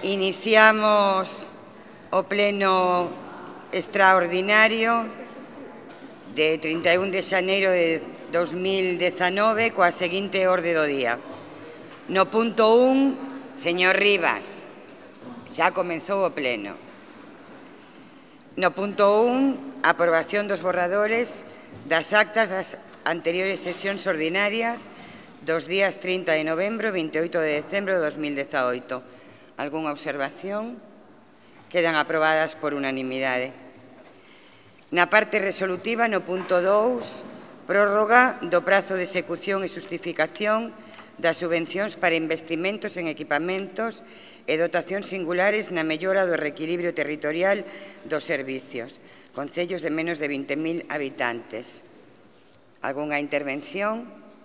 Iniciamos o pleno extraordinario de 31 de xaneiro de 2019 coa seguinte orde do día. No punto 1, señor Rivas, xa comezou o pleno. No punto 1, aprobación dos borradores das actas das anteriores sesións ordinarias dos días 30 de novembro e 28 de decembro de 2018. Algúnha observación? Quedan aprobadas por unanimidade. Na parte resolutiva, no punto 2, prórroga do prazo de execución e xustificación das subvencións para investimentos en equipamentos e dotacións singulares na mellora do reequilibrio territorial dos servicios, concellos de menos de 20.000 habitantes. Algúnha intervención?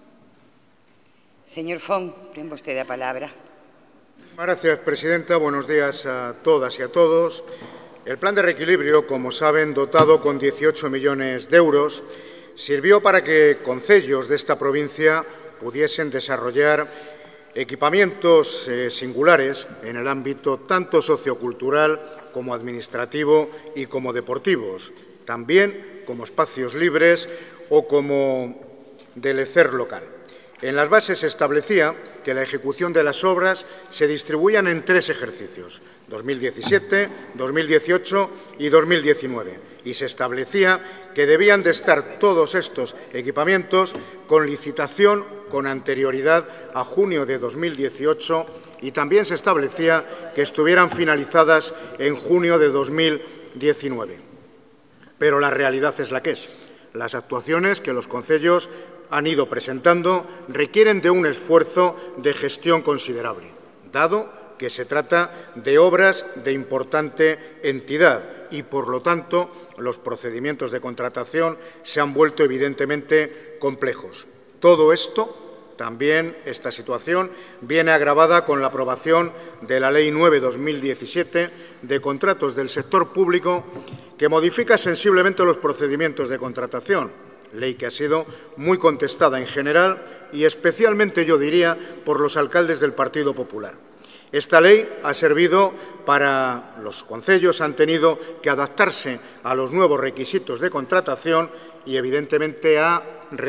Señor Font, ten vostede a palabra. Gracias, presidenta. Buenos días a todas y a todos. El plan de reequilibrio, como saben, dotado con 18 millones de euros, sirvió para que concellos de esta provincia pudiesen desarrollar equipamientos singulares en el ámbito tanto sociocultural como administrativo y como deportivos, también como espacios libres o como del ECER local. En las bases se establecía que la ejecución de las obras se distribuían en 3 ejercicios, 2017, 2018 y 2019, y se establecía que debían de estar todos estos equipamientos con licitación con anterioridad a junio de 2018 y también se establecía que estuvieran finalizadas en junio de 2019. Pero la realidad es la que es. Las actuaciones que los concellos han ido presentando requieren de un esfuerzo de gestión considerable, dado que se trata de obras de importante entidad y, por lo tanto, los procedimientos de contratación se han vuelto evidentemente complejos. Todo esto, también esta situación, viene agravada con la aprobación de la Ley 9/2017 de contratos del sector público, que modifica sensiblemente los procedimientos de contratación, ley que ha sido muy contestada en general y especialmente, yo diría, por los alcaldes del Partido Popular. Esta ley ha servido para los concellos, han tenido que adaptarse a los nuevos requisitos de contratación y, evidentemente, ha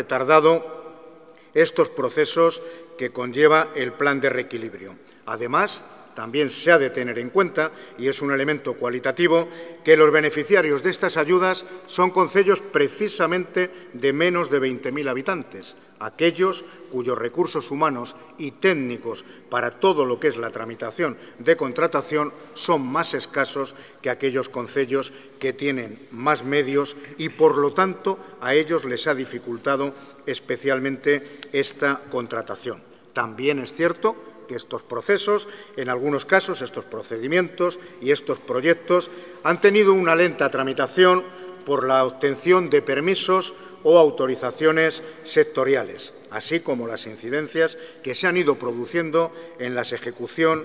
retardado estos procesos que conlleva el plan de reequilibrio. Además, también se ha de tener en cuenta, y es un elemento cualitativo, que los beneficiarios de estas ayudas son concellos precisamente de menos de 20.000 habitantes, aquellos cuyos recursos humanos y técnicos para todo lo que es la tramitación de contratación son más escasos que aquellos concellos que tienen más medios y, por lo tanto, a ellos les ha dificultado especialmente esta contratación. También es cierto que estos procesos, en algunos casos, estos procedimientos y estos proyectos han tenido una lenta tramitación por la obtención de permisos o autorizaciones sectoriales, así como las incidencias que se han ido produciendo en la ejecución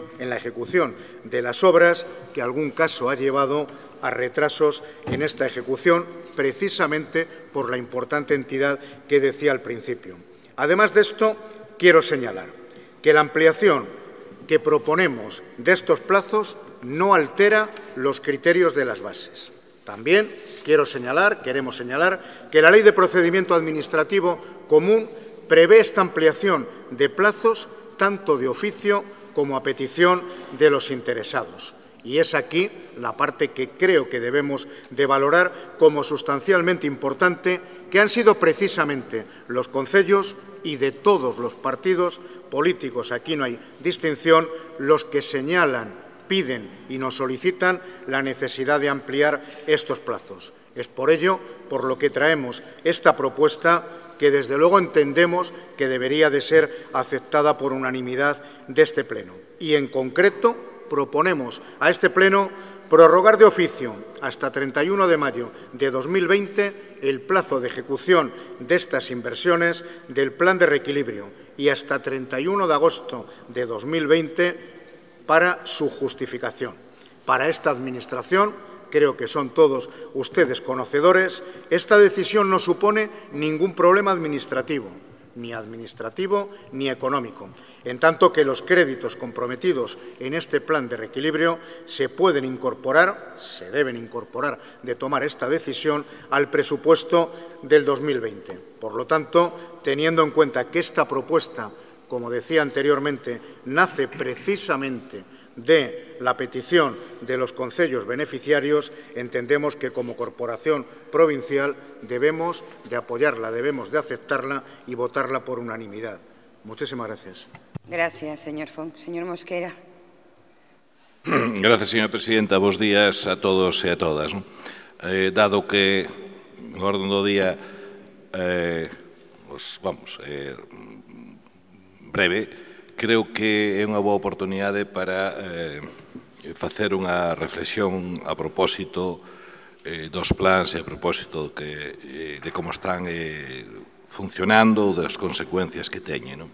de las obras, que en algún caso ha llevado a retrasos en esta ejecución, precisamente por la importante entidad que decía al principio. Además de esto, quiero señalar que la ampliación que proponemos de estos plazos no altera los criterios de las bases. También queremos señalar que la Ley de Procedimiento Administrativo Común prevé esta ampliación de plazos tanto de oficio como a petición de los interesados. Y es aquí la parte que creo que debemos de valorar como sustancialmente importante, que han sido precisamente los concellos y de todos los partidos políticos, aquí no hay distinción, los que señalan, piden y nos solicitan la necesidad de ampliar estos plazos. Es por ello por lo que traemos esta propuesta, que desde luego entendemos que debería de ser aceptada por unanimidad de este Pleno. Y en concreto proponemos a este Pleno prorrogar de oficio hasta 31 de mayo de 2020 el plazo de ejecución de estas inversiones del plan de reequilibrio y hasta 31 de agosto de 2020 para su justificación. Para esta Administración, creo que son todos ustedes conocedores, esta decisión no supone ningún problema administrativo, ni administrativo ni económico, en tanto que los créditos comprometidos en este plan de reequilibrio se pueden incorporar, se deben incorporar de tomar esta decisión al presupuesto del 2020. Por lo tanto, teniendo en cuenta que esta propuesta, como decía anteriormente, nace precisamente de la petición de los concellos beneficiarios, entendemos que como corporación provincial debemos de apoyarla, debemos de aceptarla y votarla por unanimidad. Muchísimas gracias. Gracias, señor Font. Señor Mosquera. Gracias, señora presidenta. Bos días a todos e a todas. Dado que o orden do día breve, creo que é unha boa oportunidade para facer unha reflexión a propósito dos plans e a propósito de como están funcionando, das consecuencias que teñen.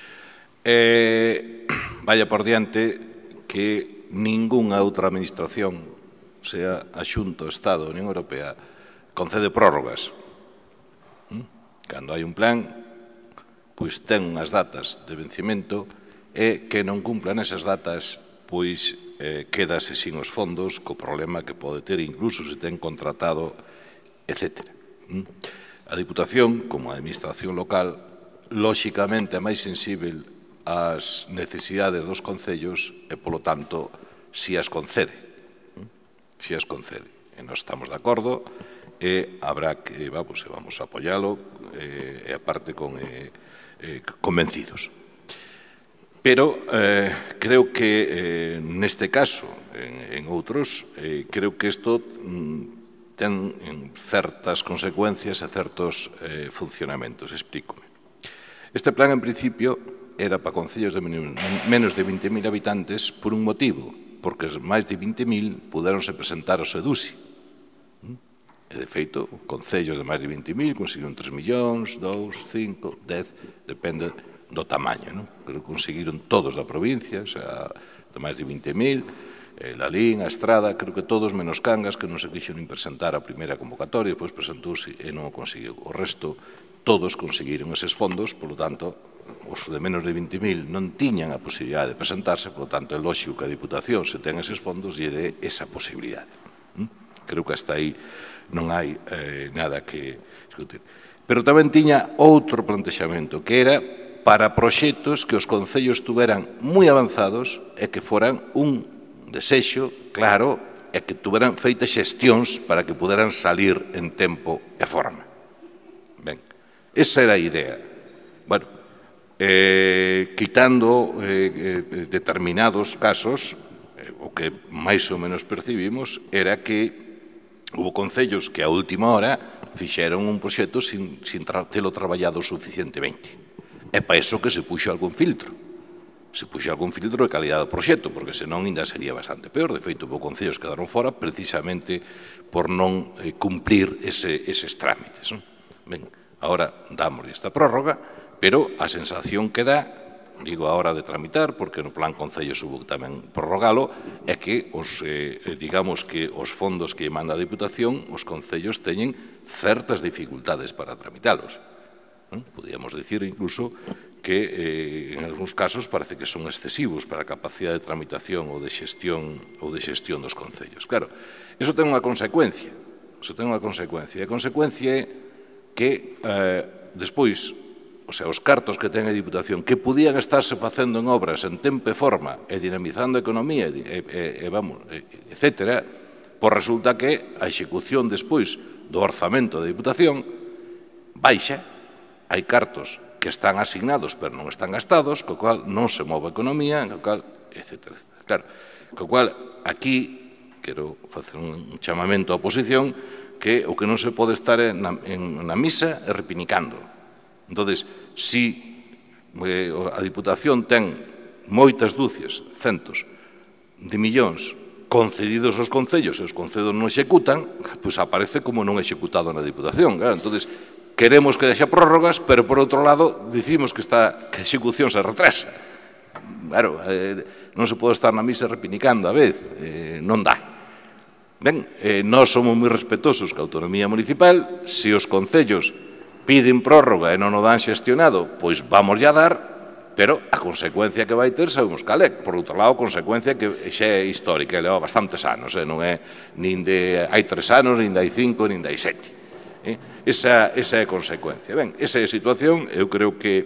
Vaya por diante que ningunha outra administración, sea a Xunta, o Estado ou a Unión Europea, concede prórrogas. Cando hai un plan, pois ten unhas datas de vencimento e que non cumplan esas datas, pois quedase sin os fondos, co problema que pode ter incluso se ten contratado, etc. A Diputación, como a Administración local, lóxicamente é máis sensível ás necesidades dos concellos e, polo tanto, si as concede. Si as concede. E nós estamos de acordo e habrá que, vamos a apoialo e aparte convencidos. Pero creo que neste caso, en outros, creo que isto ten certas consecuencias e certos funcionamentos. Explícome. Este plan, en principio, era para concellos de menos de 20.000 habitantes por un motivo, porque máis de 20.000 puderonse presentar ao SEDUSI. E, de feito, concellos de máis de 20.000 conseguiron 3 millóns, 2, 5, 10, depende do tamaño. Creo que conseguiron todos da provincia, o sea, de máis de 20.000, Lalín, a Estrada, creo que todos menos Cangas, que non se quixo nin presentar a primeira convocatoria, depois presentouse e non o conseguiu. O resto, todos conseguiron eses fondos, polo tanto, os de menos de 20.000 non tiñan a posibilidade de presentarse, polo tanto, é lóxico que a Diputación, se ten eses fondos, lle dé esa posibilidade. Creo que hasta aí non hai nada que discutir. Pero tamén tiña outro plantexamento, que era para proxectos que os concellos tuveran moi avanzados e que foran un desexo claro e que tuveran feitas xestións para que puderan salir en tempo e forma. Ben, esa era a idea. Bueno, quitando determinados casos, o que máis ou menos percibimos era que houve concellos que a última hora fixeron un proxecto sin telo traballado suficientemente. É para iso que se puxo algún filtro. Se puxo algún filtro de calidad do proxecto, porque senón ainda sería bastante peor. De feito, houve concellos que quedaron fora precisamente por non cumplir eses trámites. Ben, agora damos esta prórroga, pero a sensación que dá, digo a hora de tramitar, porque no plan concellos hubo tamén prorrogalo, é que digamos que os fondos que manda a Diputación, os concellos teñen certas dificultades para tramitalos. Podíamos dicir incluso que en algúns casos parece que son excesivos para a capacidade de tramitación ou de xestión dos concellos. Claro, iso ten unha consecuencia. A consecuencia é que despois, o sea, os cartos que ten a Diputación, que podían estarse facendo en obras en tempo e forma e dinamizando a economía, etc., pois resulta que a execución despois do orzamento da Diputación baixa. Hai cartos que están asignados pero non están gastados, co cual non se move a economía, co cual, etc. Claro, co cual aquí quero facer un chamamento á oposición que o que non se pode estar na misa é repinicando. Entón, si a Diputación ten moitas dúcias, centos de millóns concedidos aos concellos e os concellos non executan, pois aparece como non executado na Diputación. Claro, entón, queremos que deixa prórrogas, pero, por outro lado, dicimos que a execución se retrasa. Claro, non se pode estar na misa repinicando a vez, non dá. Ben, nós somos moi respetosos ca autonomía municipal, se os concellos piden prórroga e non o dan xestionado, pois vamos a dar, pero a consecuencia que vai ter sabemos cal é. Por outro lado, a consecuencia que xa é histórica, leva bastantes anos, non é nin de hai 3 anos, nin de hai 5, nin de hai 7. Esa é a consecuencia. Ben, esa é a situación. Eu creo que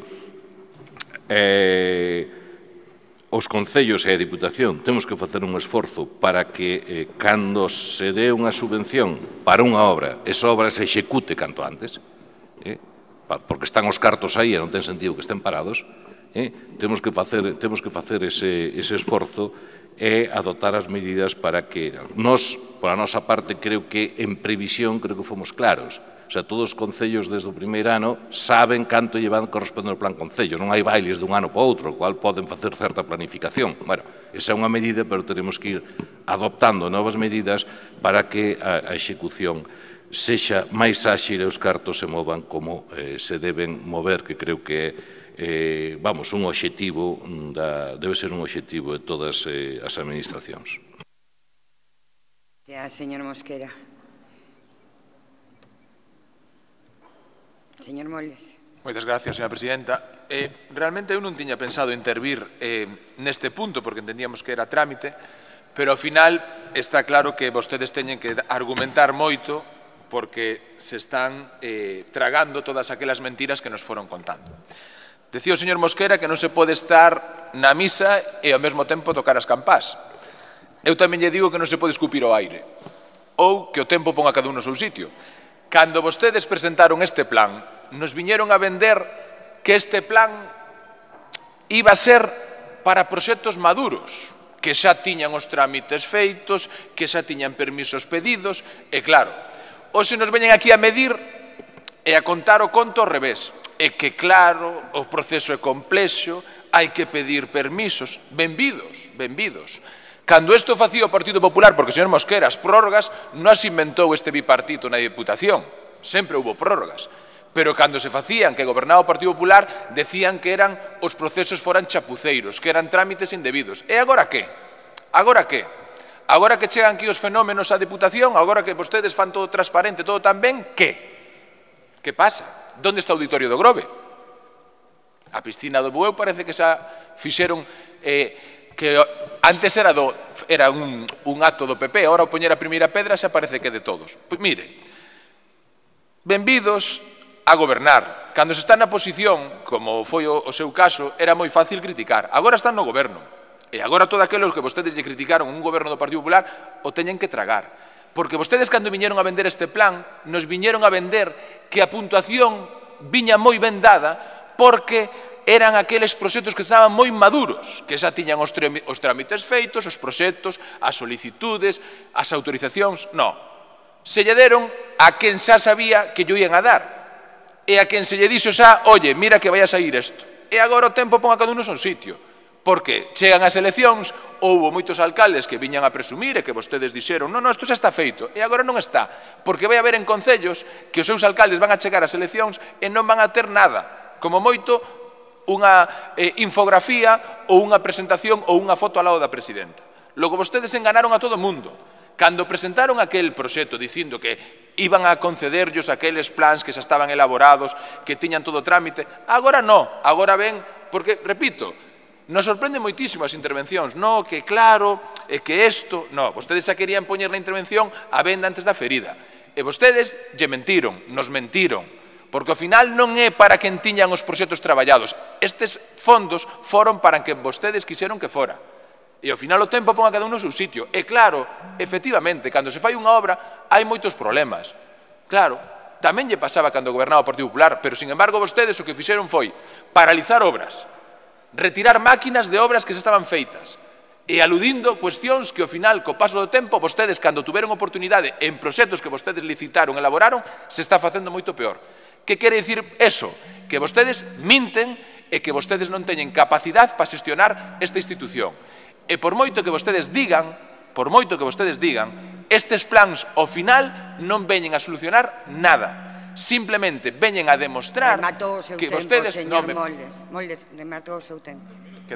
os concellos e a Diputación temos que facer un esforzo para que cando se dé unha subvención para unha obra, esa obra se execute canto antes, porque están os cartos aí e non ten sentido que estén parados. Temos que facer ese esforzo e adoptar as medidas para que nós, por a nosa parte, creo que en previsión, creo que fomos claros. O sea, todos os concellos desde o primeiro ano saben canto lle van correspondendo ao plan concellos. Non hai bailes dun ano para outro, o cual poden facer certa planificación. Bueno, esa é unha medida, pero teremos que ir adoptando novas medidas para que a execución sexa máis áxil e os cartos se movan como se deben mover, que creo que é un obxectivo, debe ser un obxectivo de todas as administracións. Señor Mosquera. Señor Moldes. Moitas gracias, señora presidenta. Realmente eu non tiña pensado intervir neste punto, porque entendíamos que era trámite, pero ao final está claro que vostedes teñen que argumentar moito porque se están tragando todas aquelas mentiras que nos foron contando. Decía o señor Mosquera que non se pode estar na misa e ao mesmo tempo tocar as campás. Eu tamén lle digo que non se pode escupir ao aire, ou que o tempo pon a cada un no seu sitio. Cando vostedes presentaron este plan, nos viñeron a vender que este plan iba a ser para proxectos maduros, que xa tiñan os trámites feitos, que xa tiñan permisos pedidos, e claro, hoxe nos veñen aquí a medir e a contar o conto ao revés. E que claro, o proceso é complexo, hai que pedir permisos. Benvidos, benvidos. Cando isto facía o Partido Popular, porque, señor Mosquera, as prórrogas non as inventou este bipartito na Diputación, sempre houve prórrogas, pero cando se facían, que gobernaba o Partido Popular, decían que eran os procesos foran chapuceiros, que eran trámites indebidos. E agora que? Agora que? Agora que chegan aquí os fenómenos á Diputación, agora que vostedes fan todo transparente, todo tan ben, que? Que pasa? Donde está o auditorio do Grove? A piscina do Bueu parece que xa fixeron que antes era un acto do PP, agora ao poñer a primeira pedra xa parece que é de todos. Pois mire, benvidos a gobernar. Cando se está na posición, como foi o seu caso, era moi fácil criticar. Agora están no goberno. E agora todo aquilo que vostedes lle criticaron un goberno do Partido Popular o teñen que tragar. Porque vostedes, cando viñeron a vender este plan, nos viñeron a vender que a puntuación viña moi ben dada porque eran aqueles proxectos que estaban moi maduros, que xa tiñan os trámites feitos, os proxectos, as solicitudes, as autorizacións. Non. Se lle deron a quen xa sabía que lle ian a dar. E a quen se lle dixo xa, oye, mira que vai a sair isto. E agora o tempo pon a cada un no seu sitio. Porque chegan as eleccións, houve moitos alcaldes que viñan a presumir e que vostedes dixeron, non, isto xa está feito. E agora non está. Porque vai haber en concellos que os seus alcaldes van a chegar ás eleccións e non van a ter nada. Como moito, unha infografía ou unha presentación ou unha foto ao lado da presidenta. Logo, vostedes enganaron a todo o mundo. Cando presentaron aquel proxecto dicindo que iban a concederllos aqueles plans que xa estaban elaborados, que tiñan todo o trámite, agora non, agora ven, porque, repito, nos sorprende moitísimo as intervencións, non, que claro, e que isto, non, vostedes xa querían poñer na intervención a venda antes da ferida, e vostedes lle mentiron, nos mentiron, porque ao final non é para quen tiñan os proxectos traballados. Estes fondos foron para que vostedes quixeron que fora. E ao final o tempo pon a cada un no seu sitio. E claro, efectivamente, cando se fai unha obra, hai moitos problemas. Claro, tamén lle pasaba cando gobernaba o Partido Popular, pero, sin embargo, vostedes o que fixeron foi paralizar obras, retirar máquinas de obras que se estaban feitas, e aludindo cuestións que, ao final, co paso do tempo, vostedes, cando tuveron oportunidade en proxectos que vostedes licitaron, elaboraron, se está facendo moito peor. Que quere dicir eso? Que vostedes minten e que vostedes non teñen capacidade para xestionar esta institución. E por moito que vostedes digan, estes plans ao final non veñen a solucionar nada. Simplemente veñen a demostrar que vostedes... Señor Moldes, rematou o seu tempo.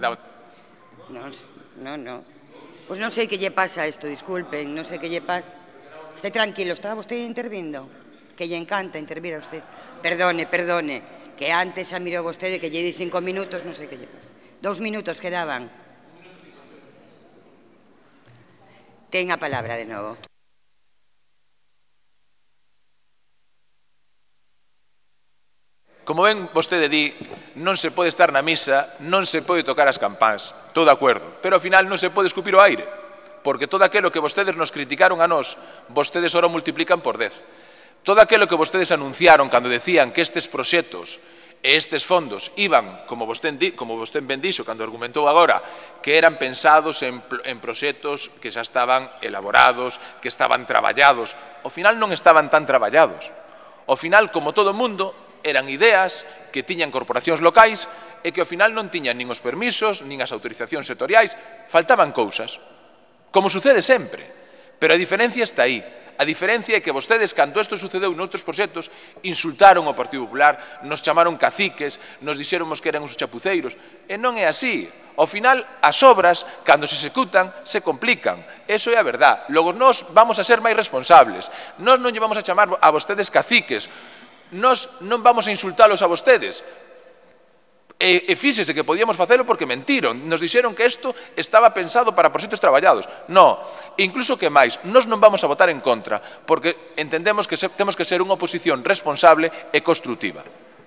Non. Pois non sei que lle pasa a isto, disculpen, non sei que lle pasa. Este tranquilo, estaba vostede intervindo? Que lle encanta intervir a usted. Perdone, que antes a mirou vostede que lle di 5 minutos, non sei que lle pasa. 2 minutos quedaban. Ten a palabra de novo. Como ven, vostede di, non se pode estar na misa, non se pode tocar as campás, todo de acordo, pero ao final non se pode escupir o aire, porque todo aquilo que vostedes nos criticaron a nós, vostedes ora multiplican por 10. Todo aquilo que vostedes anunciaron cando decían que estes proxectos e estes fondos iban, como vostede ben dixo, cando argumentou agora, que eran pensados en proxectos que xa estaban elaborados, que estaban traballados, ao final non estaban tan traballados. Ao final, como todo o mundo, eran ideas que tiñan corporacións locais e que ao final non tiñan nin os permisos, nin as autorizacións sectoriais, faltaban cousas, como sucede sempre. Pero a diferencia está aí. A diferencia é que vostedes, cando isto sucedeu noutros proxectos, insultaron ao Partido Popular, nos chamaron caciques, nos dixéramos que eran os chapuceiros, e non é así. Ao final, as obras, cando se executan, se complican. Eso é a verdad. Logo, nós vamos a ser máis responsables. Nós non lle vamos a chamar a vostedes caciques. Nós non vamos a insultalos a vostedes. E fíxese que podíamos facelo porque mentiron. Nos dixeron que isto estaba pensado para proxectos traballados. Non, incluso que máis, nós non vamos a votar en contra, porque entendemos que temos que ser unha oposición responsable e construtiva.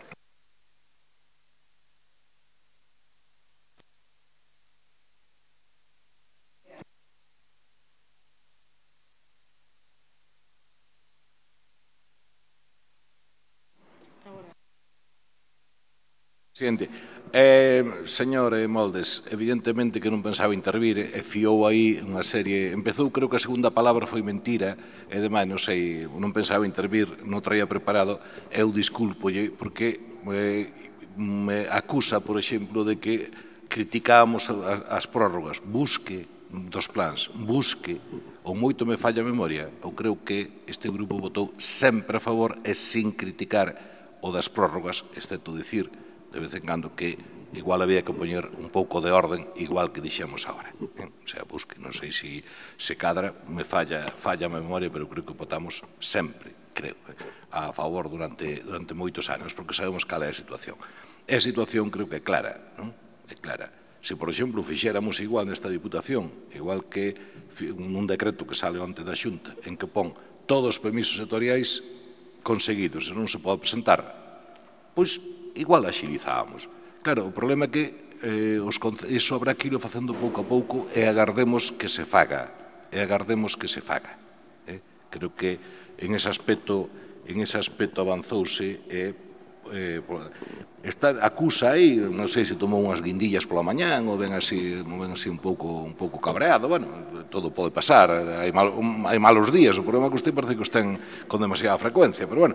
Presidente, señor Moldes, evidentemente que non pensaba intervir e fiou aí unha serie... Empezou, creo que a segunda palabra foi mentira e demais, non sei, non pensaba intervir, non traía preparado, eu disculpolle porque me acusa, por exemplo, de que criticábamos as prórrogas. Busque dos plans, busque, ou moito me falla a memoria, eu creo que este grupo votou sempre a favor e sin criticar o das prórrogas, excepto dicir de vez en cando que igual había que poñer un pouco de orden, igual que dixemos agora. O sea, busque, non sei se cadra, me falla a memoria, pero creo que votamos sempre, creo, a favor durante moitos anos, porque sabemos cal é a situación. E a situación creo que é clara, non? É clara. Se, por exemplo, fixéramos igual nesta Diputación, igual que nun decreto que sale onte da Xunta, en que pon todos os permisos sectoriais conseguidos e non se pode presentar, pois igual axilizábamos. Claro, o problema é que iso habrá que ir facendo pouco a pouco e agardemos que se faga. Creo que en ese aspecto avanzouse acusa aí, non sei se tomou unhas guindillas pola mañán ou ven así un pouco cabreado, bueno, todo pode pasar, hai malos días, o problema é que usted parece que os ten con demasiada frecuencia, pero bueno,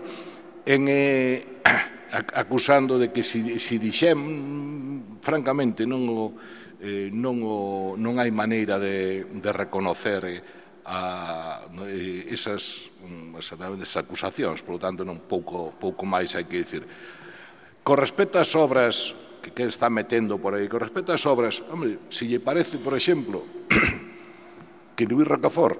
acusando de que se dixem, francamente, non hai maneira de reconocer esas acusacións, por lo tanto, pouco máis hai que dicir. Con respecto ás obras que está metendo por aí, con respecto ás obras, hombre, se lle parece, por exemplo, que Luís Rocafort,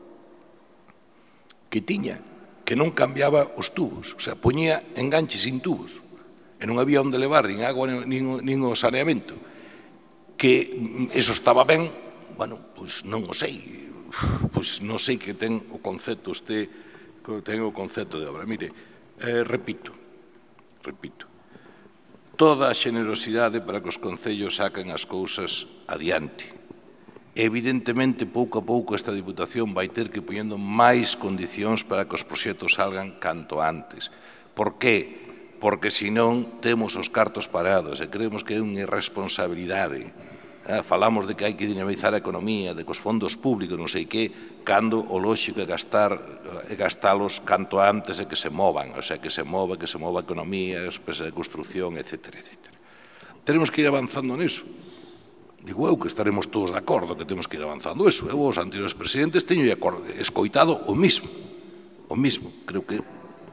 que non cambiaba os tubos, o sea, poñía enganches sin tubos, e non había onde levar nin agua nin o saneamento, que eso estaba ben, bueno, pois non o sei, non sei que ten o concepto de obra. Mire, repito, toda a xenerosidade para que os concellos saquen as cousas adiante. Evidentemente, pouco a pouco, esta Diputación vai ter que ir poñendo máis condicións para que os proxectos salgan canto antes. Por que? Porque, senón, temos os cartos parados e creemos que é unha irresponsabilidade. Falamos de que hai que dinamizar a economía, de que os fondos públicos, non sei que, cando o lóxico é gastalos canto antes e que se movan, o sea, que se mova a economía, as empresas de construcción, etc. Tenemos que ir avanzando niso. Digo eu que estaremos todos de acordo que temos que ir avanzando eso. Eu, os anteriores presidentes, teño escoitado o mismo. Creo que...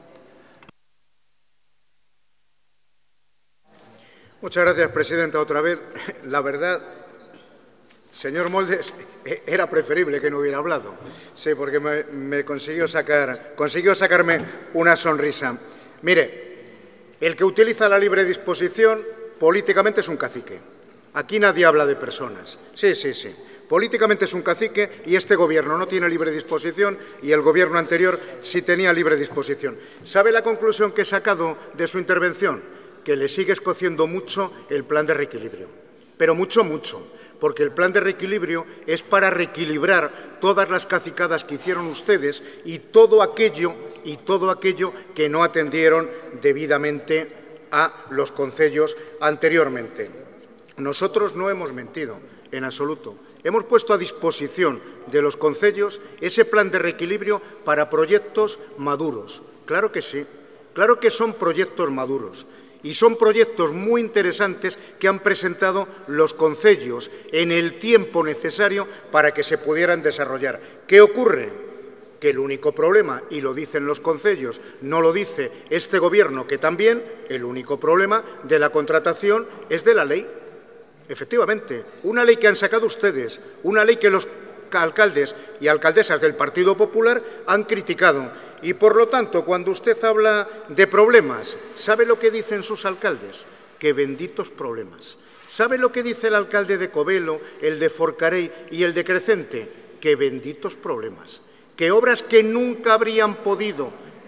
Muchas gracias, presidenta, otra vez. La verdad, señor Moldes, era preferible que no hubiera hablado. Sí, porque me consiguió sacarme una sonrisa. Mire, El que utiliza la libre disposición políticamente es un cacique. Aquí nadie habla de personas. Sí, sí, sí. Políticamente es un cacique y este Gobierno no tiene libre disposición y el Gobierno anterior sí tenía libre disposición. ¿Sabe la conclusión que he sacado de su intervención? Que le sigue escociendo mucho el plan de reequilibrio. Pero mucho, mucho. Porque el plan de reequilibrio es para reequilibrar todas las cacicadas que hicieron ustedes y todo aquello que no atendieron debidamente a los concellos anteriormente. Nosotros no hemos mentido en absoluto. Hemos puesto a disposición de los concellos ese plan de reequilibrio para proyectos maduros. Claro que sí, claro que son proyectos maduros. Y son proyectos muy interesantes que han presentado los concellos en el tiempo necesario para que se pudieran desarrollar. ¿Qué ocurre? Que el único problema, y lo dicen los concellos, no lo dice este Gobierno, que también el único problema de la contratación es de la ley. Efectivamente, una ley que han sacado ustedes, una ley que los alcaldes y alcaldesas del Partido Popular han criticado. Y, por lo tanto, cuando usted habla de problemas, ¿sabe lo que dicen sus alcaldes? Que benditos problemas. ¿Sabe lo que dice el alcalde de Covelo, el de Forcarei y el de Crecente? Que benditos problemas. Que obras que nunca habrían podido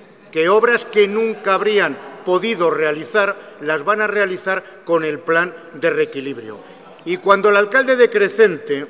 realizar, las van a realizar con el plan de reequilibrio. Y cuando el alcalde de Crecente,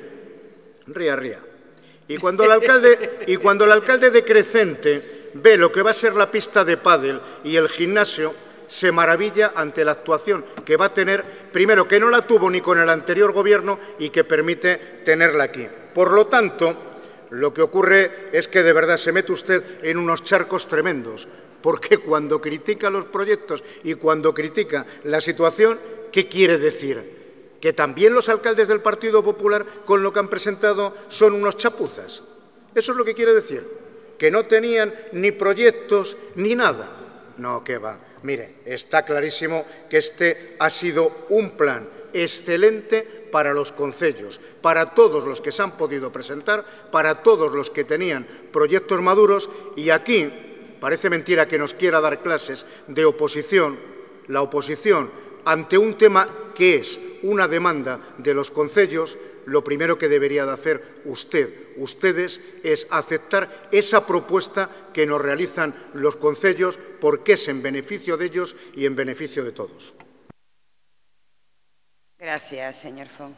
y cuando el alcalde de Crecente ve lo que va a ser la pista de pádel y el gimnasio, se maravilla ante la actuación que va a tener, primero, que no la tuvo ni con el anterior Gobierno y que permite tenerla aquí. Por lo tanto, lo que ocurre es que de verdad se mete usted en unos charcos tremendos, porque cuando critica los proyectos y cuando critica la situación, ¿qué quiere decir? ¿Que también los alcaldes del Partido Popular, con lo que han presentado, son unos chapuzas? ¿Eso es lo que quiere decir? ¿Que no tenían ni proyectos ni nada? No, que va. Mire, está clarísimo que este ha sido un plan excelente para los concellos, para todos los que se han podido presentar, para todos los que tenían proyectos maduros, y aquí parece mentira que nos quiera dar clases de oposición. La oposición, ante un tema que es una demanda de los concellos, lo primero que debería de hacer ustedes, es aceptar esa propuesta que nos realizan los concellos, porque es en beneficio de ellos y en beneficio de todos. Gracias, señor Font.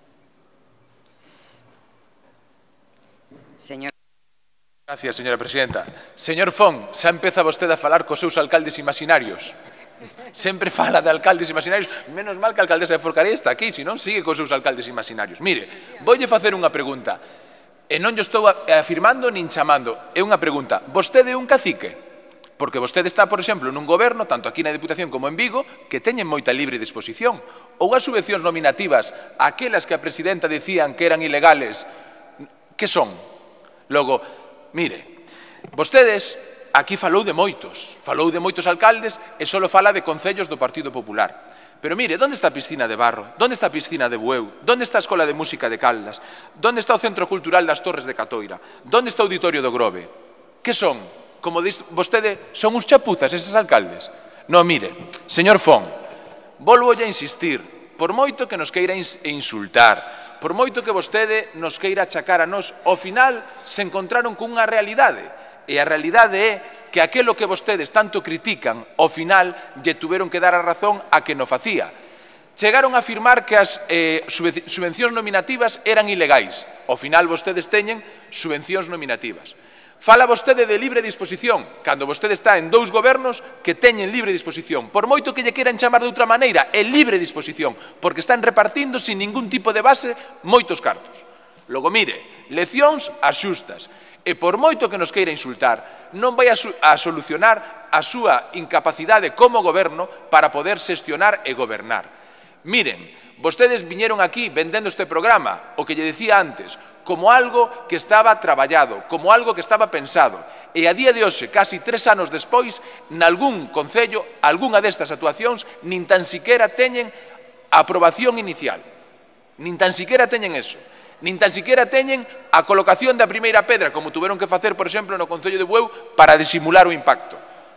Gracias, señora presidenta. Señor Font, xa empeza vostede a falar cos seus alcaldes imaginarios. Sempre fala de alcaldes imaginarios, menos mal que a alcaldesa de Forcarei está aquí, senón sigue cos seus alcaldes imaginarios. Mire, voulle facer unha pregunta, e non lle estou afirmando nin chamando, é unha pregunta. Vostede é un cacique? Porque vostede está, por exemplo, nun goberno, tanto aquí na Deputación como en Vigo, que teñen moita libre disposición. Ou as subvencións nominativas, aquelas que a presidenta decían que eran ilegales, que son? Logo, mire, vostedes... Aquí falou de moitos alcaldes e só fala de concellos do Partido Popular. Pero mire, onde está a piscina de Barro? Onde está a piscina de Bueu? Onde está a Escola de Música de Caldas? Onde está o Centro Cultural das Torres de Catoira? Onde está o Auditorio do Grove? Que son? Como diz vostede, son uns chapuzas eses alcaldes? Non, mire, señor Font, volvo a insistir, por moito que nos queira insultar, por moito que vostede nos queira achacar a nós, ao final se encontraron cunha realidade. E a realidade é que aquelo que vostedes tanto critican, ao final lle tuveron que dar a razón a que non facía. Chegaron a afirmar que as subvencións nominativas eran ilegais. Ao final vostedes teñen subvencións nominativas. Fala vostede de libre disposición, cando vostede está en dous gobernos que teñen libre disposición. Por moito que lle queran chamar de outra maneira, é libre disposición, porque están repartindo sin ningún tipo de base moitos cartos. Logo, mire, leccións as xustas. E por moito que nos queira insultar, non vai a solucionar a súa incapacidade como goberno para poder xestionar e gobernar. Miren, vostedes viñeron aquí vendendo este programa, o que lle dicía antes, como algo que estaba traballado, como algo que estaba pensado. E a día de hoxe, casi 3 anos despois, nalgún concello, algunha destas actuacións, nin tan siquiera teñen aprobación inicial. Nin tan siquiera teñen eso. Nin tan siquiera teñen a colocación da primeira pedra, como tuveron que facer, por exemplo, no Concello de Bueu, para disimular o impacto.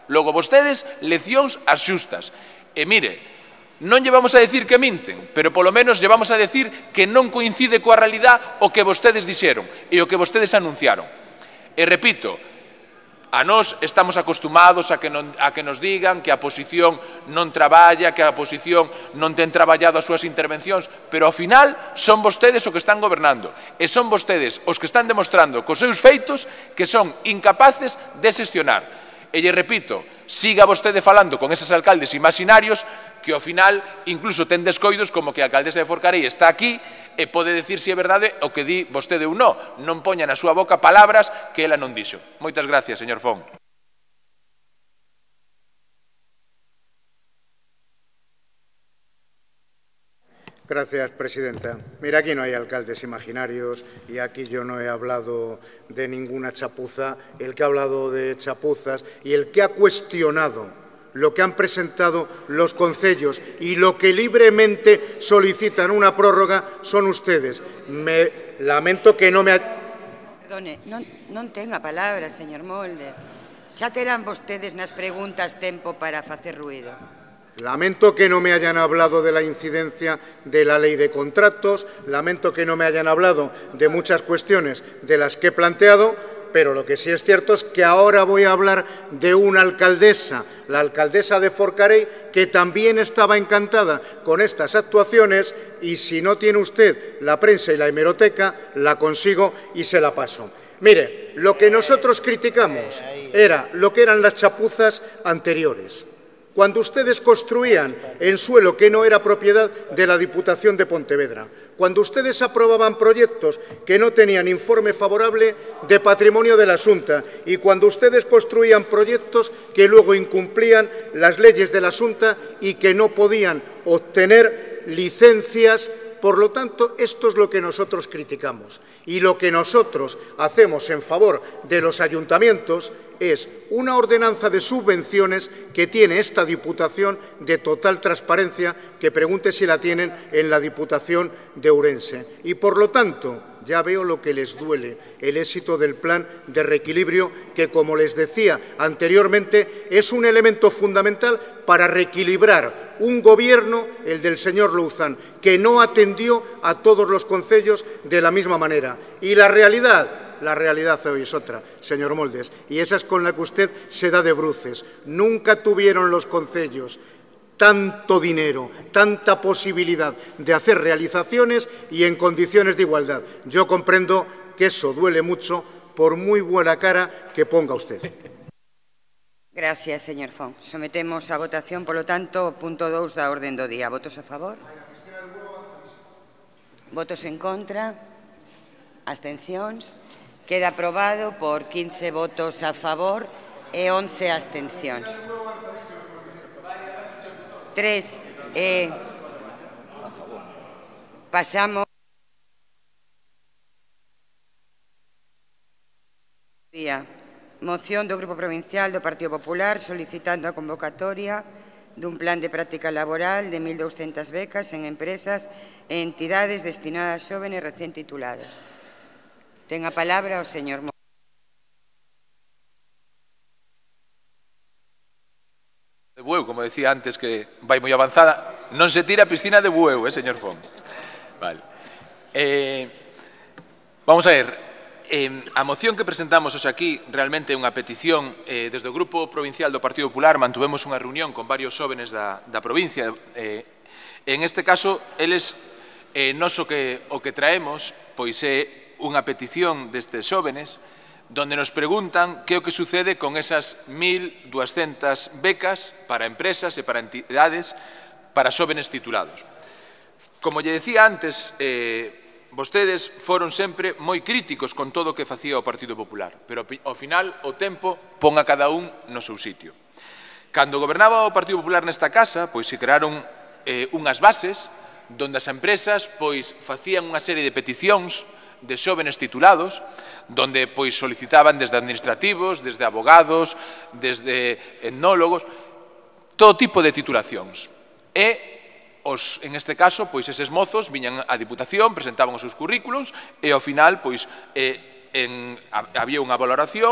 Logo, vostedes, leccións as xustas. E mire, non lle vamos a decir que minten, pero polo menos lle vamos a decir que non coincide coa realidade o que vostedes dixeron e o que vostedes anunciaron. E repito, a nós estamos acostumados a que nos digan que a oposición non traballa, que a oposición non ten traballado as súas intervencións, pero ao final son vostedes os que están gobernando e son vostedes os que están demostrando cos seus feitos que son incapaces de xestionar. E lle repito, siga vostede falando con eses alcaldes imaginarios que ao final incluso ten descoidos como que a alcaldesa de Forcarei está aquí e pode decir se é verdade o que di vostede ou non. Non poña na súa boca palabras que ela non dixo. Moitas gracias, señor Fon. Gracias, presidenta. Mira, aquí no hay alcaldes imaginarios y aquí yo no he hablado de ninguna chapuza. El que ha hablado de chapuzas y el que ha cuestionado lo que han presentado los concellos y lo que libremente solicitan una prórroga son ustedes. Me lamento que no me... Perdone, non ten a palabra, señor Moldes. Xa terán vostedes nas preguntas tempo para facer ruido. Lamento que no me hayan hablado de la incidencia de la ley de contratos, lamento que no me hayan hablado de muchas cuestiones de las que he planteado, pero lo que sí es cierto es que ahora voy a hablar de una alcaldesa, la alcaldesa de Forcarei, que también estaba encantada con estas actuaciones y si no tiene usted la prensa y la hemeroteca, la consigo y se la paso. Mire, lo que nosotros criticamos era lo que eran las chapuzas anteriores. Cuando ustedes construían en suelo que no era propiedad de la Diputación de Pontevedra, cuando ustedes aprobaban proyectos que no tenían informe favorable de patrimonio de la Xunta y cuando ustedes construían proyectos que luego incumplían las leyes de la Xunta y que no podían obtener licencias. Por lo tanto, esto es lo que nosotros criticamos y lo que nosotros hacemos en favor de los ayuntamientos es una ordenanza de subvenciones que tiene esta Diputación de total transparencia, que pregunte si la tienen en la Diputación de Ourense. Y, por lo tanto, ya veo lo que les duele, el éxito del plan de reequilibrio, que, como les decía anteriormente, es un elemento fundamental para reequilibrar un gobierno, el del señor Louzán, que no atendió a todos los concellos de la misma manera. Y la realidad hoy es otra, señor Moldes, y esa es con la que usted se da de bruces. Nunca tuvieron los concellos tanto dinero, tanta posibilidad de hacer realizaciones y en condiciones de igualdad. Yo comprendo que eso duele mucho, por muy buena cara que ponga usted. Gracias, señor Fon. Sometemos a votación, por lo tanto, o punto 2 da orden do día. Votos a favor? Votos en contra? Abstencións? Queda aprobado por 15 votos a favor e 11 abstencións. 3. Pasamos moción do Grupo Provincial do Partido Popular solicitando a convocatoria dun plan de práctica laboral de 1.200 becas en empresas e entidades destinadas a xóvenes recén titulados. Ten a palabra o señor Moldes. De Bueu, como decía antes, que vai moi avanzada, non se tira a piscina de Bueu, señor Fon. Vale. Vamos a ver, a moción que presentamos hoxe aquí realmente é unha petición desde o Grupo Provincial do Partido Popular. Mantuvemos unha reunión con varios xóvenes da provincia. En este caso, eles, nos o que traemos, pois é unha petición destes xóvenes donde nos preguntan que é o que sucede con esas 1.200 becas para empresas e para entidades para xóvenes titulados. Como lle decía antes, vostedes foron sempre moi críticos con todo o que facía o Partido Popular, pero ao final o tempo pon a cada un no seu sitio. Cando gobernaba o Partido Popular nesta casa, pois se crearon unhas bases donde as empresas pois facían unha serie de peticións de xóvenes titulados, donde pois solicitaban desde administrativos, desde abogados, desde etnólogos, todo tipo de titulacións. E, en este caso, pois eses mozos viñan á Diputación, presentaban os seus currículos e ao final, pois, había unha valoración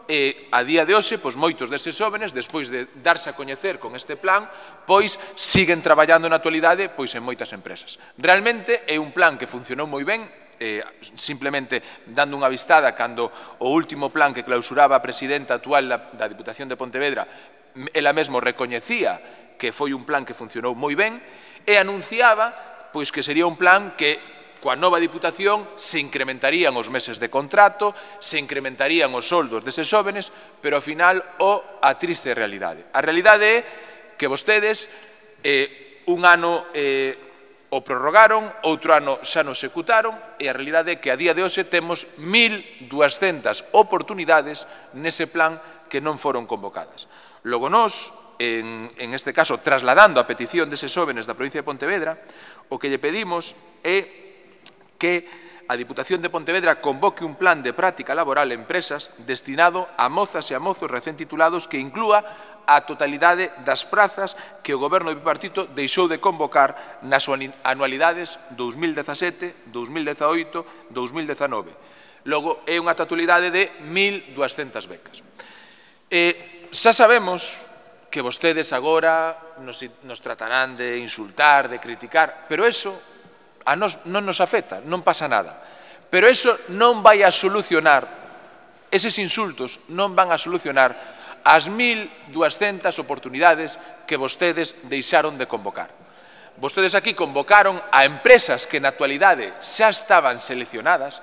e a día de hoxe, pois moitos deses jóvenes, despois de darse a coñecer con este plan, pois siguen traballando na actualidade pois en moitas empresas. Realmente é un plan que funcionou moi ben, simplemente dando unha vistada cando o último plan que clausuraba a presidenta actual da Diputación de Pontevedra, ela mesmo recoñecía que foi un plan que funcionou moi ben e anunciaba pois que sería un plan que coa nova Diputación se incrementarían os meses de contrato, se incrementarían os soldos deses jóvenes, pero ao final a triste realidade. A realidade é que vostedes un ano o prorrogaron, outro ano xa non executaron e a realidade é que a día de hoxe temos 1.200 oportunidades nese plan que non foron convocadas. Logo nós, en este caso, trasladando a petición deses jóvenes da provincia de Pontevedra, o que lle pedimos é que a Diputación de Pontevedra convoque un plan de práctica laboral en empresas destinado a mozas e a mozos recén titulados que inclúa a totalidade das prazas que o Goberno bipartito deixou de convocar nas anualidades 2017, 2018, 2019. Logo, é unha totalidade de 1.200 becas. Xa sabemos que vostedes agora nos tratarán de insultar, de criticar, pero eso a nós non nos afecta, non pasa nada. Pero eso non vai a solucionar, eses insultos non van a solucionar as 1.200 oportunidades que vostedes deixaron de convocar. Vostedes aquí convocaron a empresas que na actualidade xa estaban seleccionadas,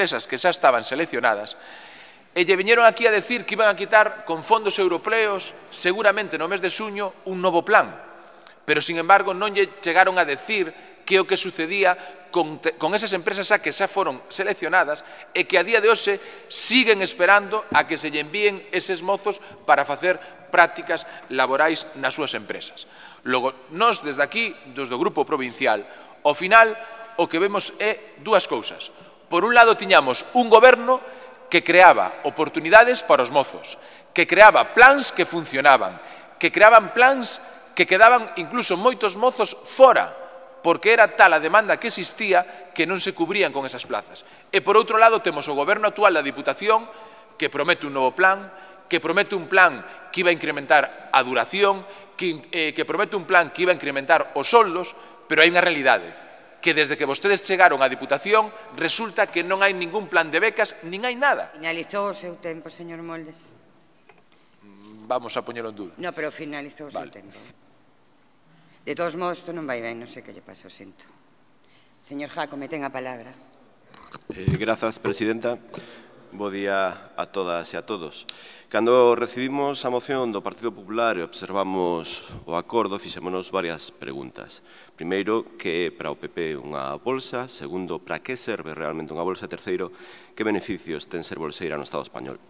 e lle viñeron aquí a decir que iban a quitar con fondos europeos, seguramente no mes de xuño, un novo plan. Pero, sin embargo, non lle chegaron a decir que o que sucedía con esas empresas que xa foron seleccionadas e que a día de hoxe siguen esperando a que se lle envíen eses mozos para facer prácticas laborais nas súas empresas. Logo, nós, desde aquí, desde o Grupo Provincial, ao final, o que vemos é dúas cousas. Por un lado, tiñamos un goberno que creaba oportunidades para os mozos, que creaba plans que funcionaban, que creaban plans que quedaban incluso moitos mozos fora, porque era tal a demanda que existía que non se cubrían con esas plazas. E, por outro lado, temos o goberno actual da Diputación que promete un novo plan, que promete un plan que iba a incrementar a duración, que promete un plan que iba a incrementar os soldos, pero hai unha realidade, que desde que vostedes chegaron á Diputación resulta que non hai ningún plan de becas, nin hai nada. Finalizou o seu tempo, señor Moldes. Vamos a poñelo en dúbida. No, pero finalizou o seu tempo. De todos modos, isto non vai ben, non sei que lle pasa, o sinto. Señor Jácome, ten a palabra. Grazas, presidenta. Bo día a todas e a todos. Cando recibimos a moción do Partido Popular e observamos o acordo, fixémonos varias preguntas. Primeiro, que é para o PP unha bolsa. Segundo, para que serve realmente unha bolsa. Terceiro, que beneficios ten ser bolseira no Estado español.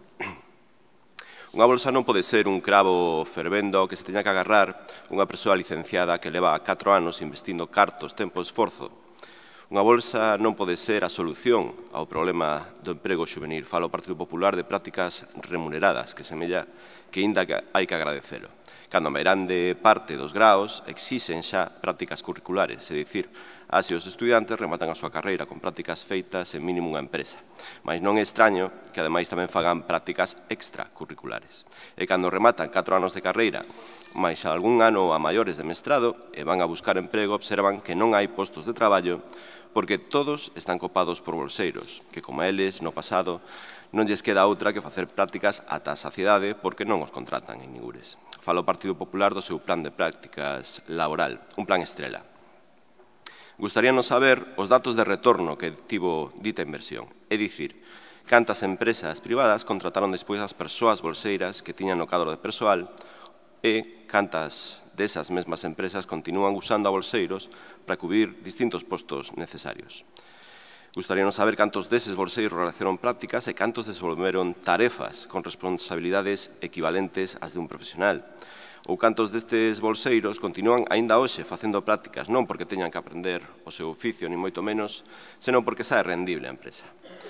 Unha bolsa non pode ser un cravo fervendo que se teña que agarrar unha persoa licenciada que leva 4 anos investindo cartos, tempo e esforzo. Unha bolsa non pode ser a solución ao problema do emprego xuvenil. Fala o Partido Popular de prácticas remuneradas, que semella que ainda hai que agradecelo. Cando a meirande parte dos graos exixen xa prácticas curriculares, é dicir, así os estudiantes rematan a súa carreira con prácticas feitas en mínimo unha empresa. Mais non é extraño que ademais tamén fagan prácticas extracurriculares. E cando rematan 4 anos de carreira, máis algún ano a maiores de mestrado, e van a buscar emprego, observan que non hai postos de traballo porque todos están copados por bolseiros, que como eles no pasado non lles queda outra que facer prácticas ata a saciedade porque non os contratan en ningures. Fala o Partido Popular do seu plan de prácticas laboral, un plan estrela. Gustaríanos saber os datos de retorno que tivo dita inversión, é dicir, cantas empresas privadas contrataron despois as persoas bolseiras que tiñan no cadro de persoal e cantas desas mesmas empresas continúan usando a bolseiros para cubrir distintos postos necesarios. Gustaríanos saber cantos deses bolseiros realizaron prácticas e cantos desenvolveron tarefas con responsabilidades equivalentes ás de un profesional. Ou cantos destes bolseiros continúan aínda hoxe facendo prácticas, non porque teñan que aprender o seu oficio, ni moito menos, senón porque sae rendible a empresa.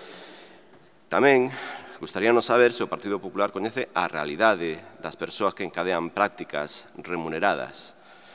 Tamén gustaríanos saber se o Partido Popular coñece a realidade das persoas que encadean prácticas remuneradas.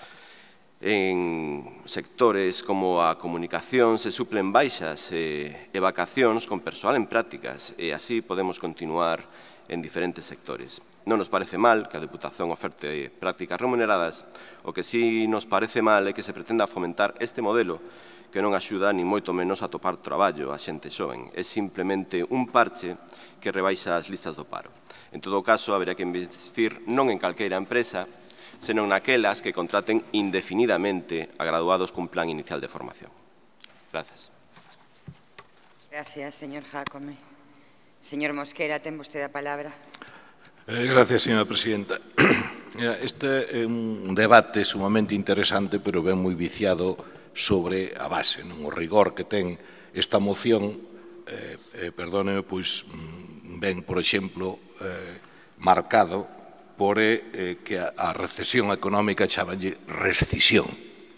En sectores como a comunicación se suplen baixas e vacacións con persoal en prácticas e así podemos continuar en diferentes sectores. Non nos parece mal que a Deputación oferte prácticas remuneradas, o que sí nos parece mal é que se pretenda fomentar este modelo que non axuda ni moito menos a topar traballo a xente xoven. É simplemente un parche que rebaixa as listas do paro. En todo caso, habería que investir non en calqueira empresa, senón naquelas que contraten indefinidamente a graduados cun plan inicial de formación. Gracias. Gracias, señor Jácome. Señor Mosquera, ten vostede a palabra. Gracias, señora presidenta. Este é un debate sumamente interesante, pero ben moi viciado sobre a base, o rigor que ten esta moción, perdóneme, pois ben, por exemplo, marcado por que a recesión económica chamanlle rescisión.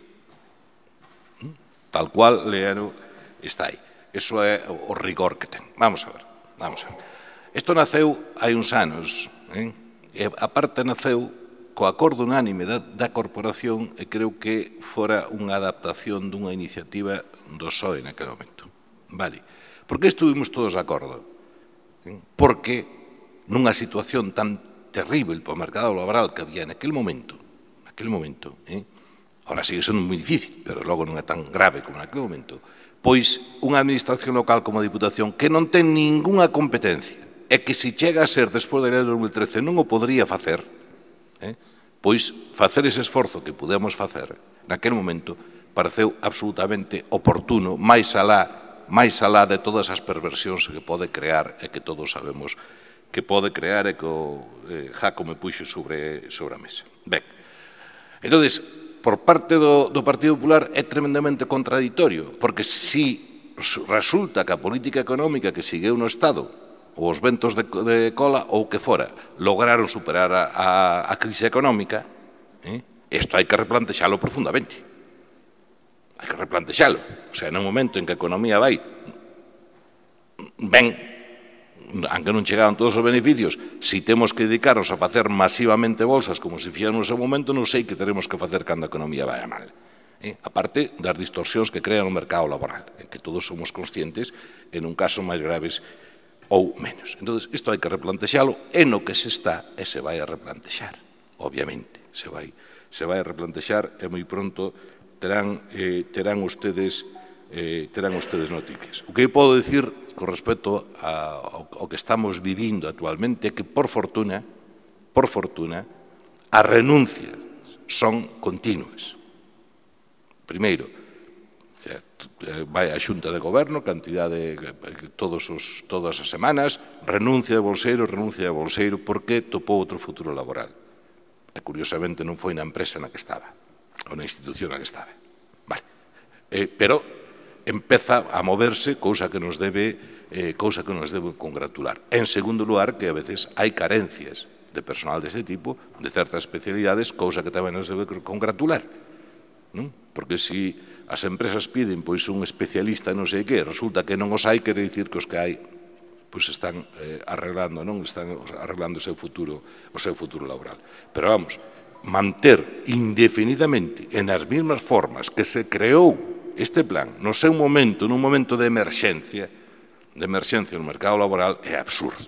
Tal cual, leano, está aí. Eso é o rigor que ten. Vamos a ver, vamos a ver. Isto naceu hai uns anos, e a parte naceu co acordo unánime da corporación e creo que fora unha adaptación dunha iniciativa do PSOE naquele momento. Vale. Por que estuvimos todos de acordo? Porque nunha situación tan terrible para o mercado laboral que había naquele momento, ahora sigue sendo moi difícil, pero logo non é tan grave como naquele momento, pois unha administración local como a Diputación que non ten ningunha competencia e que se chega a ser despois da lei de 2013 non o podría facer, pois facer ese esforzo que pudemos facer naquele momento pareceu absolutamente oportuno, máis alá de todas as perversións que pode crear e que todos sabemos que pode crear e que o Jácome puxo sobre a mesa. Ben, entón, por parte do Partido Popular é tremendamente contradictorio, porque si resulta que a política económica que segueu no Estado, ou os ventos de cola, ou que fora, lograron superar a crise económica, isto hai que replantexalo profundamente. Hai que replantexalo. O sea, no momento en que a economía vai ben, aunque non chegaron todos os beneficios, si temos que dedicarnos a facer masivamente bolsas como se fixeron no seu momento, non sei que teremos que facer cando a economía vai mal. A parte das distorsións que crean no mercado laboral, que todos somos conscientes, en un caso máis graves ou menos. Entón, isto hai que replantexalo, e no que se está e se vai a replantexar, obviamente, se vai a replantexar e moi pronto terán ustedes noticias. O que eu podo dicir con respecto ao que estamos vivindo actualmente é que, por fortuna, as renuncias son continuas. Primeiro, vai a Xunta de Goberno, cantidade todas as semanas, renuncia de bolseiro, porque topou outro futuro laboral. E, curiosamente, non foi na empresa na que estaba, ou na institución na que estaba. Pero empeza a moverse, cousa que nos debe congratular. En segundo lugar, que a veces hai carencias de personal deste tipo, de certas especialidades, cousa que tamén nos debe congratular. Porque se as empresas piden pois un especialista non sei que, resulta que non os hai, quere dicir que os que hai pois están arreglando o seu futuro laboral. Pero vamos, manter indefinidamente en as mesmas formas que se creou este plan no seu momento, nun momento de emerxencia no mercado laboral, é absurdo.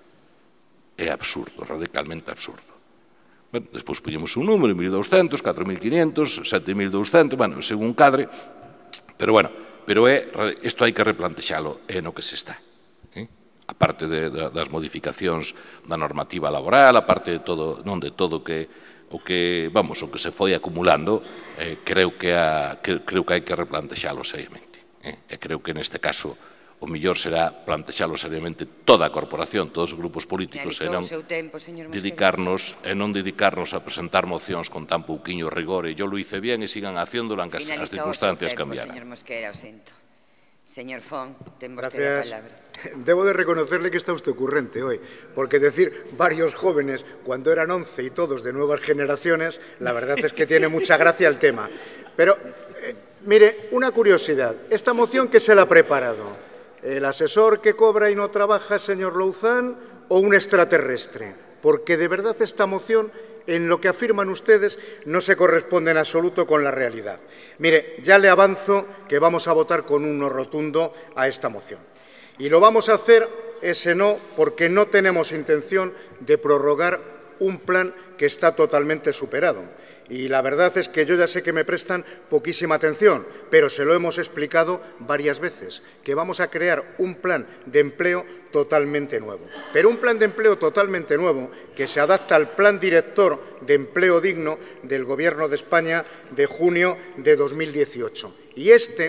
É absurdo, radicalmente absurdo. Bueno, despois puñemos un número, 1.200, 4.500, 7.200, bueno, según cadre, pero bueno, isto hai que replantexalo no que se está. A parte das modificacións da normativa laboral, a parte de todo, non de todo o que se foi acumulando, creo que hai que replantexalo seriamente. E creo que neste caso o mellor será plantexalo seriamente toda a corporación, todos os grupos políticos, e non dedicarnos a presentar mocións con tan pouquiño rigor, e yo lo hice bien, e sigan haciéndolo aunque as circunstancias cambiaran. Señor Mosquera, o siento. Señor Fon, ten vostede a palabra. Debo de reconocerle que está usted ocurrente hoy, porque decir varios jóvenes cuando eran 11 y todos de nuevas generaciones, la verdad es que tiene mucha gracia el tema. Pero, mire, una curiosidad, esta moción, ¿qué se la ha preparado? ¿El asesor que cobra y no trabaja, señor Louzán, o un extraterrestre? Porque de verdad esta moción, en lo que afirman ustedes, no se corresponde en absoluto con la realidad. Mire, ya le avanzo que vamos a votar con un no rotundo a esta moción. Y lo vamos a hacer ese no, porque no tenemos intención de prorrogar un plan que está totalmente superado. Y la verdad es que yo ya sé que me prestan poquísima atención, pero se lo hemos explicado varias veces, que vamos a crear un plan de empleo totalmente nuevo. Pero un plan de empleo totalmente nuevo que se adapta al Plan Director de Empleo Digno del Gobierno de España de junio de 2018. Y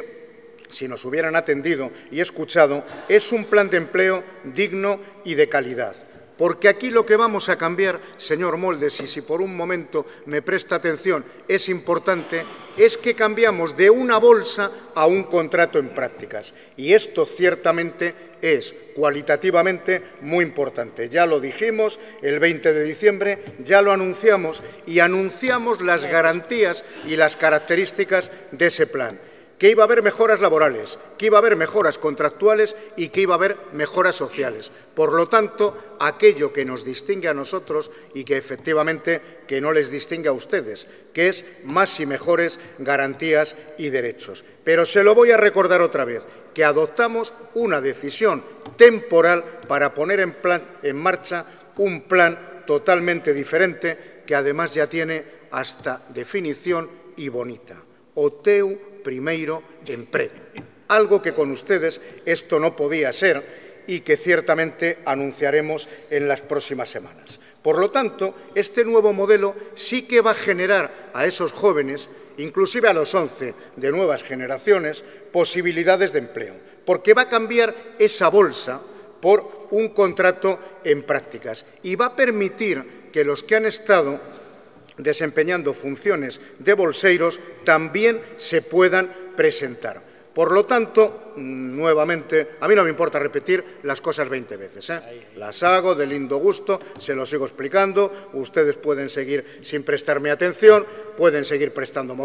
si nos hubieran atendido y escuchado, es un plan de empleo digno y de calidad. Porque aquí lo que vamos a cambiar, señor Moldes, y si por un momento me presta atención, es importante, es que cambiamos de una bolsa a un contrato en prácticas. Y esto ciertamente es cualitativamente muy importante. Ya lo dijimos el 20 de diciembre, ya lo anunciamos y anunciamos las garantías y las características de ese plan. Que iba a haber mejoras laborales, que iba a haber mejoras contractuales y que iba a haber mejoras sociales. Por lo tanto, aquello que nos distingue a nosotros y que efectivamente que no les distingue a ustedes, que es más y mejores garantías y derechos. Pero se lo voy a recordar otra vez, que adoptamos una decisión temporal para poner en marcha un plan totalmente diferente que además ya tiene hasta definición y bonita. O teu primeiro emprego. Algo que con ustedes esto no podía ser y que ciertamente anunciaremos en las próximas semanas. Por lo tanto, este nuevo modelo sí que va a generar a esos jóvenes, inclusive a los 11 de nuevas generaciones, posibilidades de empleo, porque va a cambiar esa bolsa por un contrato en prácticas y va a permitir que los que han estado desempeñando funciones de bolseiros también se puedan presentar. Por lo tanto, nuevamente, a mí no me importa repetir las cosas 20 veces, Las hago de lindo gusto, se lo sigo explicando, ustedes pueden seguir sin prestarme atención, pueden seguir presentando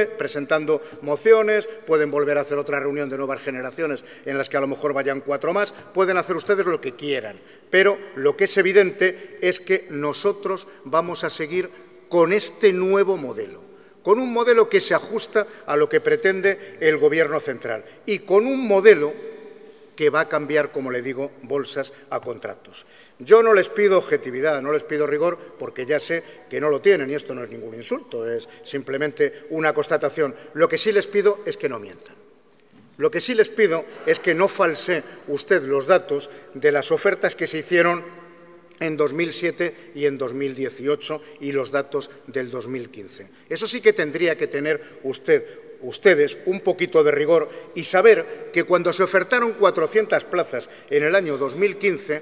mociones, pueden volver a hacer otra reunión de nuevas generaciones en las que a lo mejor vayan 4 más, pueden hacer ustedes lo que quieran, pero lo que es evidente es que nosotros vamos a seguir con este nuevo modelo, con un modelo que se ajusta a lo que pretende el Gobierno central y con un modelo que va a cambiar, como le digo, bolsas a contratos. Yo no les pido objetividad, no les pido rigor, porque ya sé que no lo tienen y esto no es ningún insulto, es simplemente una constatación. Lo que sí les pido es que no mientan. Lo que sí les pido es que no falsee usted los datos de las ofertas que se hicieron en 2007 y en 2018 y los datos del 2015. Eso sí que tendría que tener ustedes un poquito de rigor y saber que cuando se ofertaron 400 plazas en el año 2015,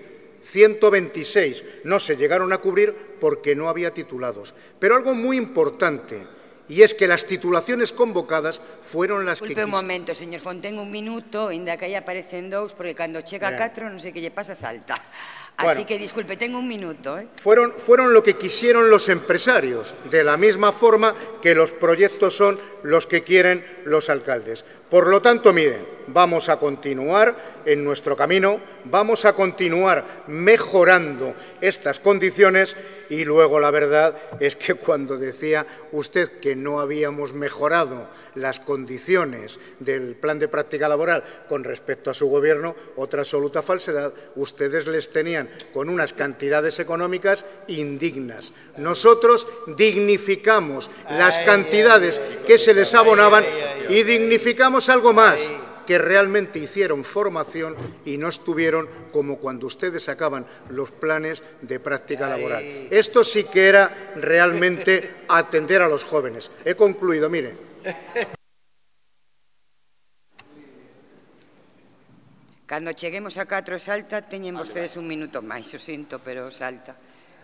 126 no se llegaron a cubrir porque no había titulados. Pero algo muy importante, y es que las titulaciones convocadas fueron las que... Disculpe un momento, señor Fonten, un minuto, ainda que aí aparecen 2, porque cando chega a 4 non sei que lle pasa, salta. Así que, disculpe, tengo un minuto. Fueron lo que quisieron los empresarios, de la misma forma que los proyectos son los que quieren los alcaldes. Por lo tanto, miren, vamos a continuar en nuestro camino, vamos a continuar mejorando estas condiciones y luego la verdad es que cuando decía usted que no habíamos mejorado las condiciones del plan de práctica laboral con respecto a su gobierno, otra absoluta falsedad, ustedes les tenían con unas cantidades económicas indignas. Nosotros dignificamos las cantidades que se les abonaban y dignificamos algo más, que realmente hicieron formación y no estuvieron como cuando ustedes sacaban los planes de práctica laboral. Esto sí que era realmente atender a los jóvenes. He concluido, mire. Cando cheguemos a 4 salta, teñen vostedes un minuto máis, o sinto, pero salta.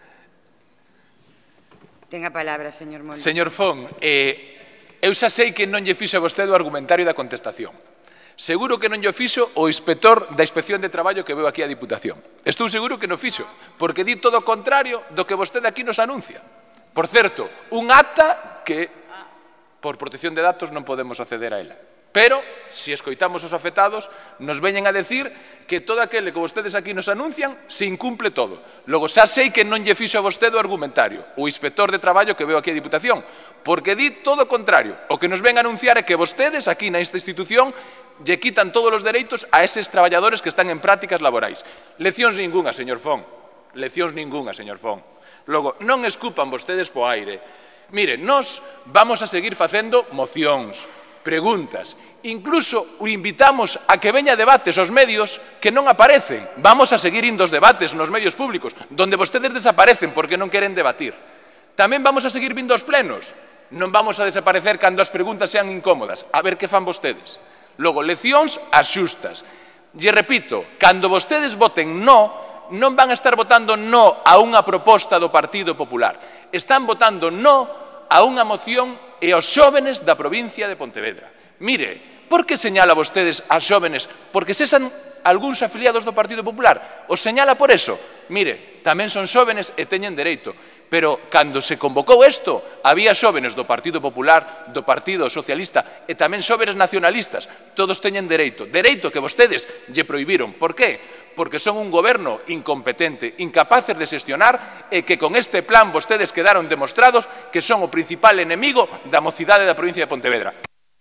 Ten a palabra, señor Moldes. Señor Fon, eu xa sei que non lle fixo a vostede o argumentario da contestación. Seguro que non lle fixo o inspector da Inspección de Traballo que veu aquí a Diputación. Estou seguro que non fixo, porque di todo o contrario do que vostede aquí nos anuncia. Por certo, un acta que, por protección de datos, non podemos acceder a ela. Pero, se escoitamos os afectados, nos veñen a decir que todo aquele que vostedes aquí nos anuncian se incumple todo. Logo, xa sei que non lle fixo a vostede o argumentario, o inspector de traballo que veo aquí a Diputación, porque di todo o contrario. O que nos ven a anunciar é que vostedes aquí nesta institución lle quitan todos os dereitos a eses traballadores que están en prácticas laborais. Leccións ningunha, señor Fon. Leccións ningunha, señor Fon. Logo, non escupan vostedes po aire. Mire, nós vamos a seguir facendo mocións, preguntas. Incluso o invitamos a que veña debates aos medios que non aparecen. Vamos a seguir indo os debates nos medios públicos, donde vostedes desaparecen porque non queren debatir. Tamén vamos a seguir vindo aos plenos. Non vamos a desaparecer cando as preguntas sean incómodas. A ver que fan vostedes. Logo, leccións as xustas. Lle repito, cando vostedes voten no, non van a estar votando no a unha proposta do Partido Popular. Están votando no a unha moción e aos xóvenes da provincia de Pontevedra. Mire, por que señala vostedes aos xóvenes? Porque sesan algúns afiliados do Partido Popular. Os señala por eso? Mire, tamén son xóvenes e teñen dereito. Pero, cando se convocou isto, había xóvenes do Partido Popular, do Partido Socialista e tamén xóvenes nacionalistas. Todos teñen dereito. Dereito que vostedes lle prohibiron. Por qué? Porque son un goberno incompetente, incapaces de xestionar e que con este plan vostedes quedaron demostrados que son o principal enemigo da mocidade da provincia de Pontevedra.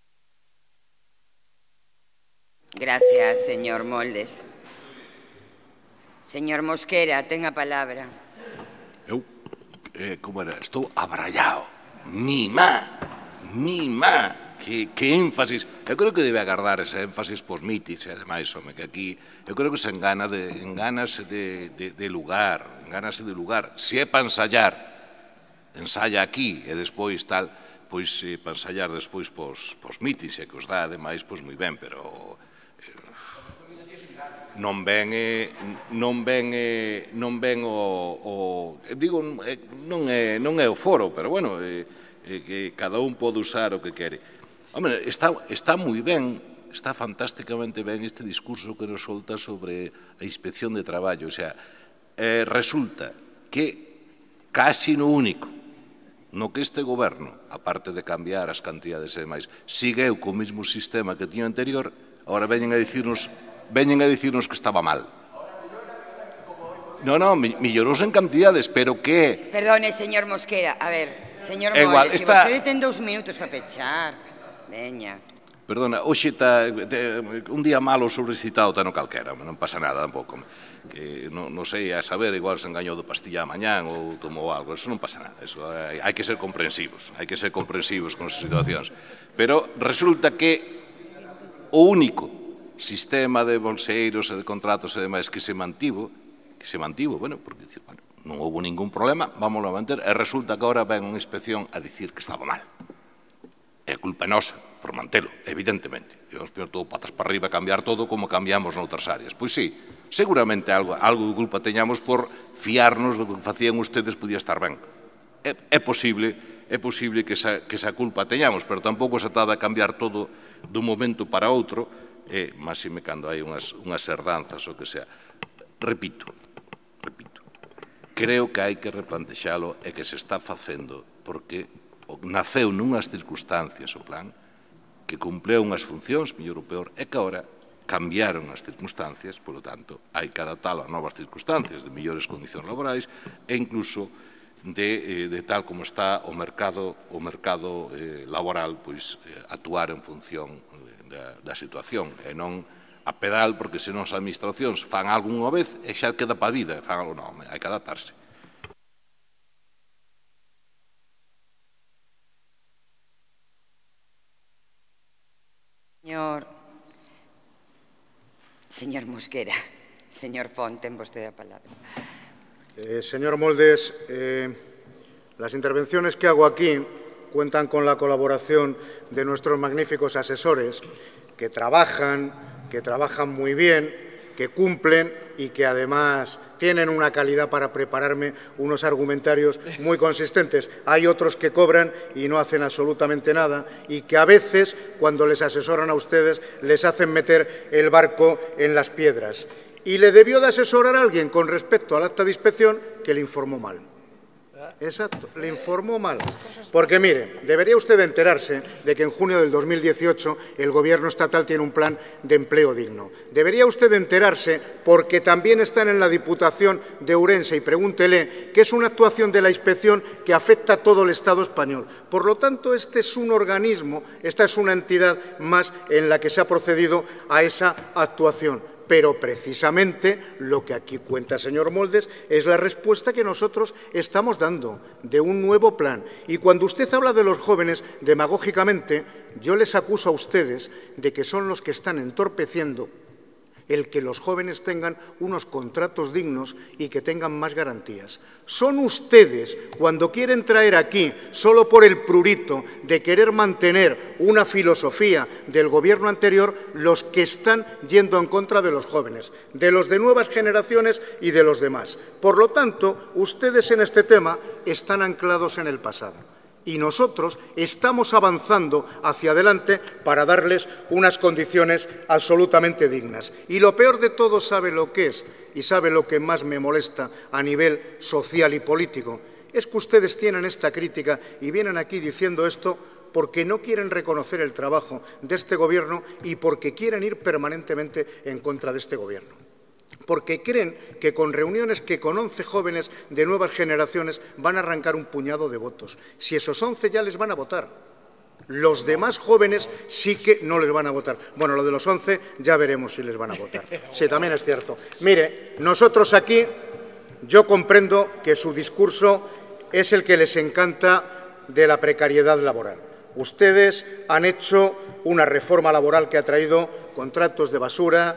Gracias, señor Moldes. Señor Mosquera, ten a palabra. Como era? Estou abrallado. Mima. Que énfasis. Eu creo que debe agardar ese énfasis pos mitis, e ademais, home, que aquí eu creo que se engánase de lugar. Se é para ensayar, ensaya aquí e despois tal, pois para ensayar despois pos mitis, e que os dá, ademais, pois moi ben, pero non ven o digo, non é o foro, pero bueno, que cada un pode usar o que quere. Hombre, está moi ben, está fantásticamente ben este discurso que nos solta sobre a inspección de traballo, o sea, resulta que casi no único no que este goberno, aparte de cambiar as cantidades e demais, segueu co mesmo sistema que tiña anterior, agora veñen a dicirnos que estaba mal. Non, mellorouse en cantidades, pero que... Perdone, señor Mosquera, a ver, señor Moldes, se vostede ten 2 minutos para pechar. Veña. Perdona, hoxe está un día malo sobrecitado tano calquera, non pasa nada tampouco. Non sei, a saber, igual se engañou de pastilla a mañán ou tomou algo, eso non pasa nada. Hai que ser comprensivos con as situacións. Pero resulta que o único sistema de bolseiros e de contratos e demais que se mantivo, bueno, porque non houve ningún problema, vamos a manter, e resulta que agora ven unha inspección a dicir que estaba mal. É culpa nosa por mantelo, evidentemente. Debemos poner todo patas para arriba, cambiar todo como cambiamos noutras áreas. Pois sí, seguramente algo de culpa teñamos por fiarnos do que facían ustedes podía estar ben. É posible que esa culpa teñamos, pero tampouco se trata de cambiar todo dun momento para outro, máxime cando hai unhas herdanzas ou que sea. Repito, creo que hai que replantexalo e que se está facendo porque naceu nunhas circunstancias o plan que cumpleu unhas funcións, mellor ou peor, e que agora cambiaron as circunstancias, polo tanto, hai que adaptalo a novas circunstancias de mellores condicións laborais e incluso de tal como está o mercado laboral, pois actuar en función da situación e non a pedal, porque senón as administracións fan algo unha vez e xa queda para a vida, fan algo non, hai que adaptarse. Señor Mosquera, señor Font, ten vostede a palabra. Señor Moldes, las intervenciones que hago aquí cuentan con la colaboración de nuestros magníficos asesores que trabajan muy bien, que cumplen y que además tienen una calidad para prepararme unos argumentarios muy consistentes. Hay otros que cobran y no hacen absolutamente nada y que a veces, cuando les asesoran a ustedes, les hacen meter el barco en las piedras. Y le debió de asesorar a alguien con respecto al acta de inspección que le informó mal. Exacto, le informó mal. Porque, mire, debería usted enterarse de que en junio del 2018 el Gobierno estatal tiene un plan de empleo digno. Debería usted enterarse, porque también están en la Diputación de Ourense, y pregúntele, que es una actuación de la Inspección que afecta a todo el Estado español. Por lo tanto, este es un organismo, esta es una entidad más en la que se ha procedido a esa actuación. Pero precisamente lo que aquí cuenta, señor Moldes, es la respuesta que nosotros estamos dando de un nuevo plan. Y cuando usted habla de los jóvenes, demagógicamente, yo les acuso a ustedes de que son los que están entorpeciendo el que los jóvenes tengan unos contratos dignos y que tengan más garantías. Son ustedes, cuando quieren traer aquí, solo por el prurito de querer mantener una filosofía del Gobierno anterior, los que están yendo en contra de los jóvenes, de los de nuevas generaciones y de los demás. Por lo tanto, ustedes en este tema están anclados en el pasado. Y nosotros estamos avanzando hacia adelante para darles unas condiciones absolutamente dignas. Y lo peor de todo, ¿sabe lo que es? Y sabe lo que más me molesta a nivel social y político. Es que ustedes tienen esta crítica y vienen aquí diciendo esto porque no quieren reconocer el trabajo de este Gobierno y porque quieren ir permanentemente en contra de este Gobierno. Porque creen que con reuniones que con 11 jóvenes de nuevas generaciones van a arrancar un puñado de votos. Si esos 11 ya les van a votar, los demás jóvenes sí que no les van a votar. Bueno, lo de los 11 ya veremos si les van a votar. Sí, también es cierto. Mire, nosotros aquí, yo comprendo que su discurso es el que les encanta de la precariedad laboral. Ustedes han hecho una reforma laboral que ha traído contratos basura,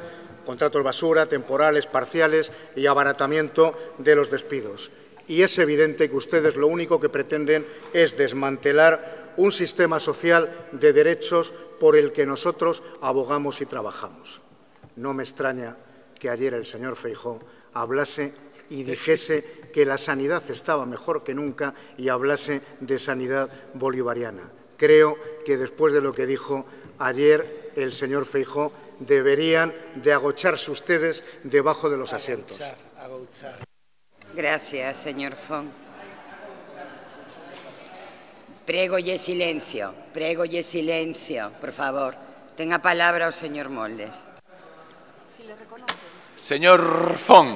temporales, parciales y abaratamiento de los despidos. Y es evidente que ustedes lo único que pretenden es desmantelar un sistema social de derechos por el que nosotros abogamos y trabajamos. No me extraña que ayer el señor Feijóo hablase y dijese que la sanidad estaba mejor que nunca y hablase de sanidad bolivariana. Creo que después de lo que dijo ayer el señor Feijóo, deberían de agocharse ustedes debajo de los asientos. Gracias, señor Font. Prégolle silencio, por favor. Tenga palabra o señor Moldes. Señor Font,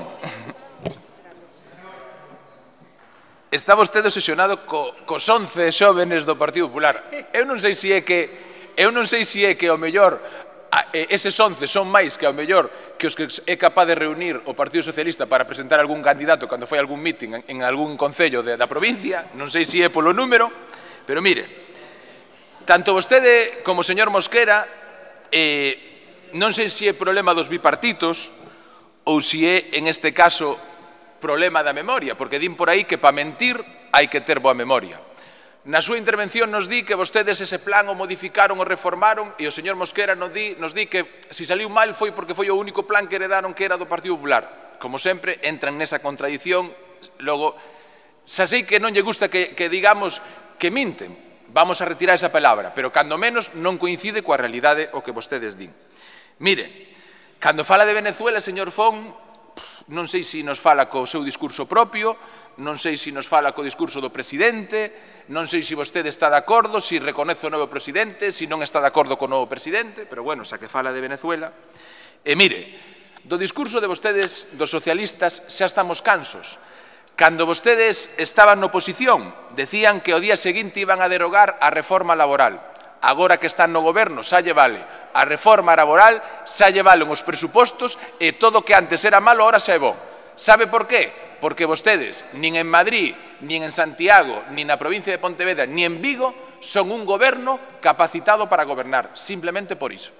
está vostede obsesionado cos 11 xóvenes do Partido Popular. Eu non sei se é que ao mellor eses 11 son máis que ao mellor que os que é capaz de reunir o Partido Socialista para presentar algún candidato cando foi algún mitin en algún concello da provincia. Non sei se é polo número, pero mire, tanto vostede como o señor Mosquera, non sei se é problema dos bipartitos ou se é, en este caso, problema da memoria, porque din por aí que para mentir hai que ter boa memoria. Na súa intervención nos di que vostedes ese plan o modificaron o reformaron e o señor Mosquera nos di que se saliu mal foi porque foi o único plan que heredaron que era do Partido Popular. Como sempre, entran nesa contradición. Logo, xa sei que non lle gusta que digamos que minten, vamos a retirar esa palabra, pero cando menos non coincide coa realidade o que vostedes din. Mire, cando fala de Venezuela, señor Font, non sei se nos fala co seu discurso propio, non sei se nos fala co discurso do presidente, non sei se vostede está de acordo, se reconoce o novo presidente, se non está de acordo co novo presidente, pero bueno, xa que fala de Venezuela. E mire, do discurso de vostedes, dos socialistas, xa estamos cansos. Cando vostedes estaban na oposición, decían que o día seguinte iban a derogar a reforma laboral. Agora que están no goberno, xa lle vale a reforma laboral, xa lle valen os presupostos e todo o que antes era malo, ahora xa é bo. Sabe por qué? Porque vostedes, nin en Madrid, nin en Santiago, nin na provincia de Pontevedra, nin en Vigo, son un goberno capacitado para gobernar, simplemente por iso.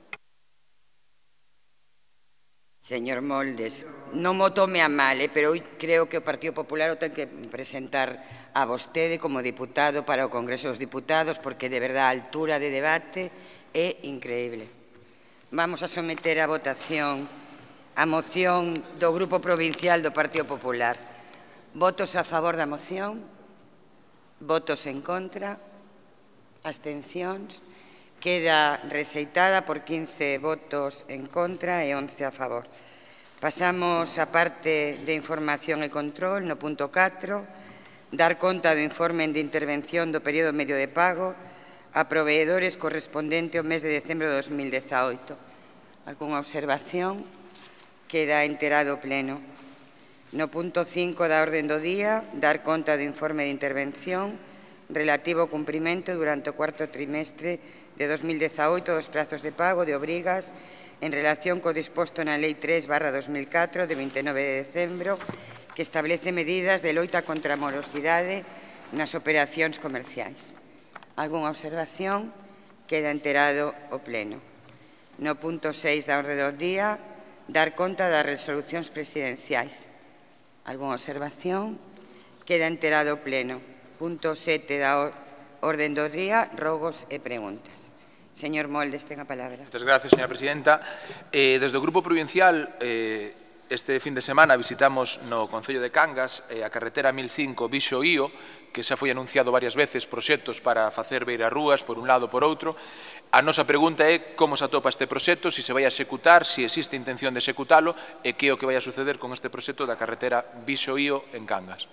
Señor Moldes, non mo tome a mal, pero hoy creo que o Partido Popular o ten que presentar a vostede como diputado para o Congreso dos Diputados, porque de verdad a altura de debate é increíble. Vamos a someter a votación a moción do Grupo Provincial do Partido Popular. Votos a favor da moción? Votos en contra? Abstencións? Queda rexeitada por 15 votos en contra e 11 a favor. Pasamos á parte de información e control no punto 4. dar conta do informe de intervención do período medio de pago a proveedores correspondente ao mes de decembro de 2018. Algúnha observación? Queda enterado o pleno. No punto 5 da orden do día, dar conta do informe de intervención relativo ao cumprimento durante o cuarto trimestre de 2018 dos prazos de pago de obrigas en relación co disposto na Lei 3/2004 de 29 de decembro que establece medidas de loita contra a morosidade nas operacións comerciais. Algúnha observación? Queda enterado o pleno. No punto 6 da orde do día, dar conta das resolucións presidenciais. Algúnha observación? Queda enterado o pleno. Punto 7 da orden do día, rogos e preguntas. Señor Moldes, ten a palabra. Moitas gracias, señora presidenta. Desde o Grupo Provincial, este fin de semana visitamos no Concello de Cangas a carretera 1005 Bixo-Ío, que xa foi anunciado varias veces proxectos para facer beirarrúas por un lado por outro. A nosa pregunta é como se atopa este proxecto, se se vai a executar, se existe intención de executalo e que é o que vai a suceder con este proxecto da carretera Bixo-Ío en Cangas.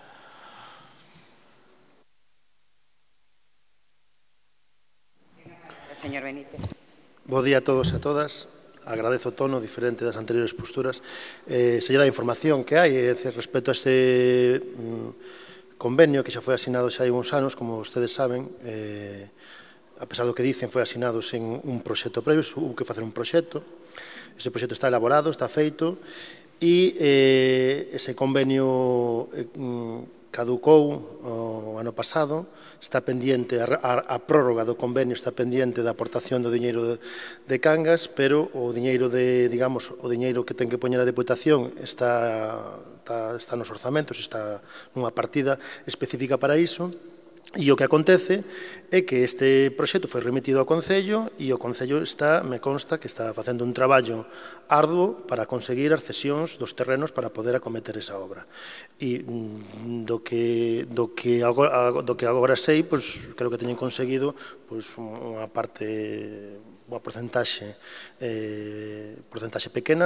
Señor Benítez. Bo día a todos e a todas. Agradezo o tono diferente das anteriores posturas. Se lle dá a información que hai respecto a este convenio que xa foi asinado xa hai uns anos, como ustedes saben, a pesar do que dicen, foi asinado sen un proxecto previo, hubo que facer un proxecto. Ese proxecto está elaborado, está feito, e ese convenio caducou o ano pasado, está pendiente, a prórroga do convenio está pendiente da aportación do diñeiro de Cangas, pero o diñeiro o diñeiro que ten que poñer a Deputación está nos orzamentos, está nunha partida específica para iso. E o que acontece é que este proxecto foi remitido ao Concello e o Concello me consta que está facendo un traballo arduo para conseguir as cesións dos terrenos para poder acometer esa obra. E do que agora sei, creo que teñen conseguido unha parte, unha porcentaxe pequena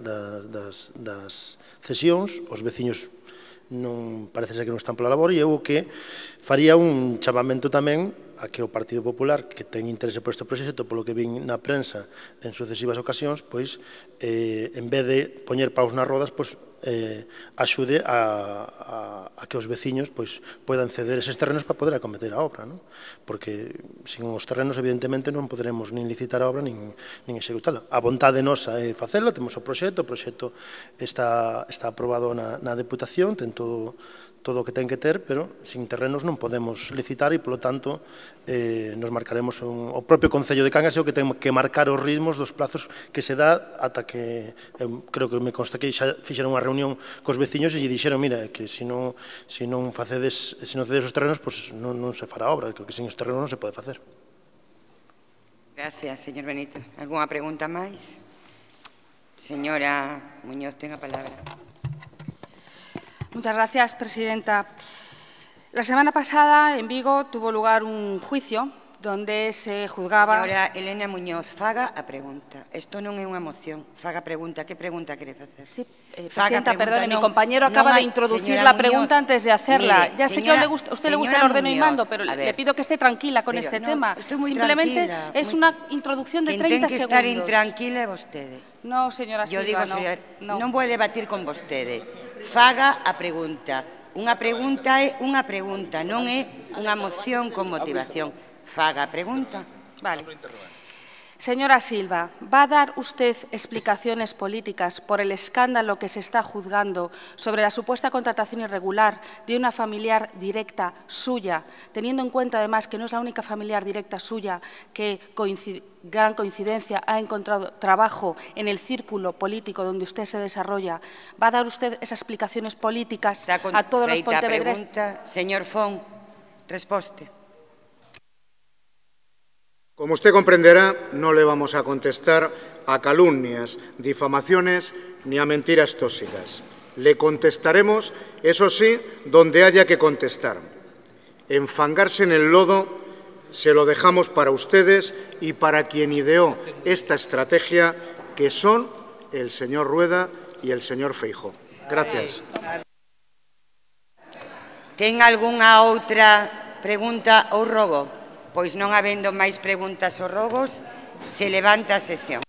das cesións. Os veciños non parece ser que non están pola labor, e eu o que faría un chamamento tamén a que o Partido Popular, que ten interese por este proxecto, polo que vin na prensa en sucesivas ocasións, en vez de poñer paus nas rodas, axude a que os veciños poidan ceder eses terrenos para poder acometer a obra, porque sin os terrenos evidentemente non poderemos nin licitar a obra nin executala. A vontade nosa é facela, temos o proxecto está aprobado na Deputación, ten todo o que ten que ter, pero sin terrenos non podemos licitar e, polo tanto, nos marcaremos o propio Concello de Cangas, é o que ten que marcar os ritmos dos plazos que se dá ata que, creo que me consta que xa fixeron unha reunión cos veciños e lle dixeron, mira, que se non cedes os terrenos, non se fará obra, que sin os terrenos non se pode facer. Gracias, señor Benito. Algúnha pregunta máis? Señora Muñoz, ten a palabra. Muchas gracias, presidenta. La semana pasada en Vigo tuvo lugar un juicio donde se juzgaba... Señora Elena Muñoz, faga a pregunta. Isto non é unha moción. Faga a pregunta. Que pregunta quere facer? Sí, presidenta, perdone, mi compañero acaba de introducir la pregunta antes de hacerla. Ya sé que a usted le gusta el ordeno y mando, pero le pido que esté tranquila con este tema. Simplemente es una introducción de 30 segundos. Quien ten que estar intranquila é vostede. No, señora Silva, no. Non vou debatir con vostede. Faga a pregunta. Unha pregunta é unha pregunta, non é unha moción con motivación. Faga a pregunta. Vale. Señora Silva, ¿va a dar usted explicaciones políticas por el escándalo que se está juzgando sobre la supuesta contratación irregular de una familiar directa suya, teniendo en cuenta además que no es la única familiar directa suya que, gran coincidencia, ha encontrado trabajo en el círculo político donde usted se desarrolla? ¿Va a dar usted esas explicaciones políticas a todos los pontevedreses? Señor Fon, resposte. Como usted comprenderá, no le vamos a contestar a calumnias, difamaciones ni a mentiras tóxicas. Le contestaremos, eso sí, donde haya que contestar. Enfangarse en el lodo se lo dejamos para ustedes y para quien ideó esta estrategia, que son el señor Rueda y el señor Feijóo. Gracias. Ten algunha outra pregunta ou rogo? Pois non habendo máis preguntas ou rogos, se levanta a sesión.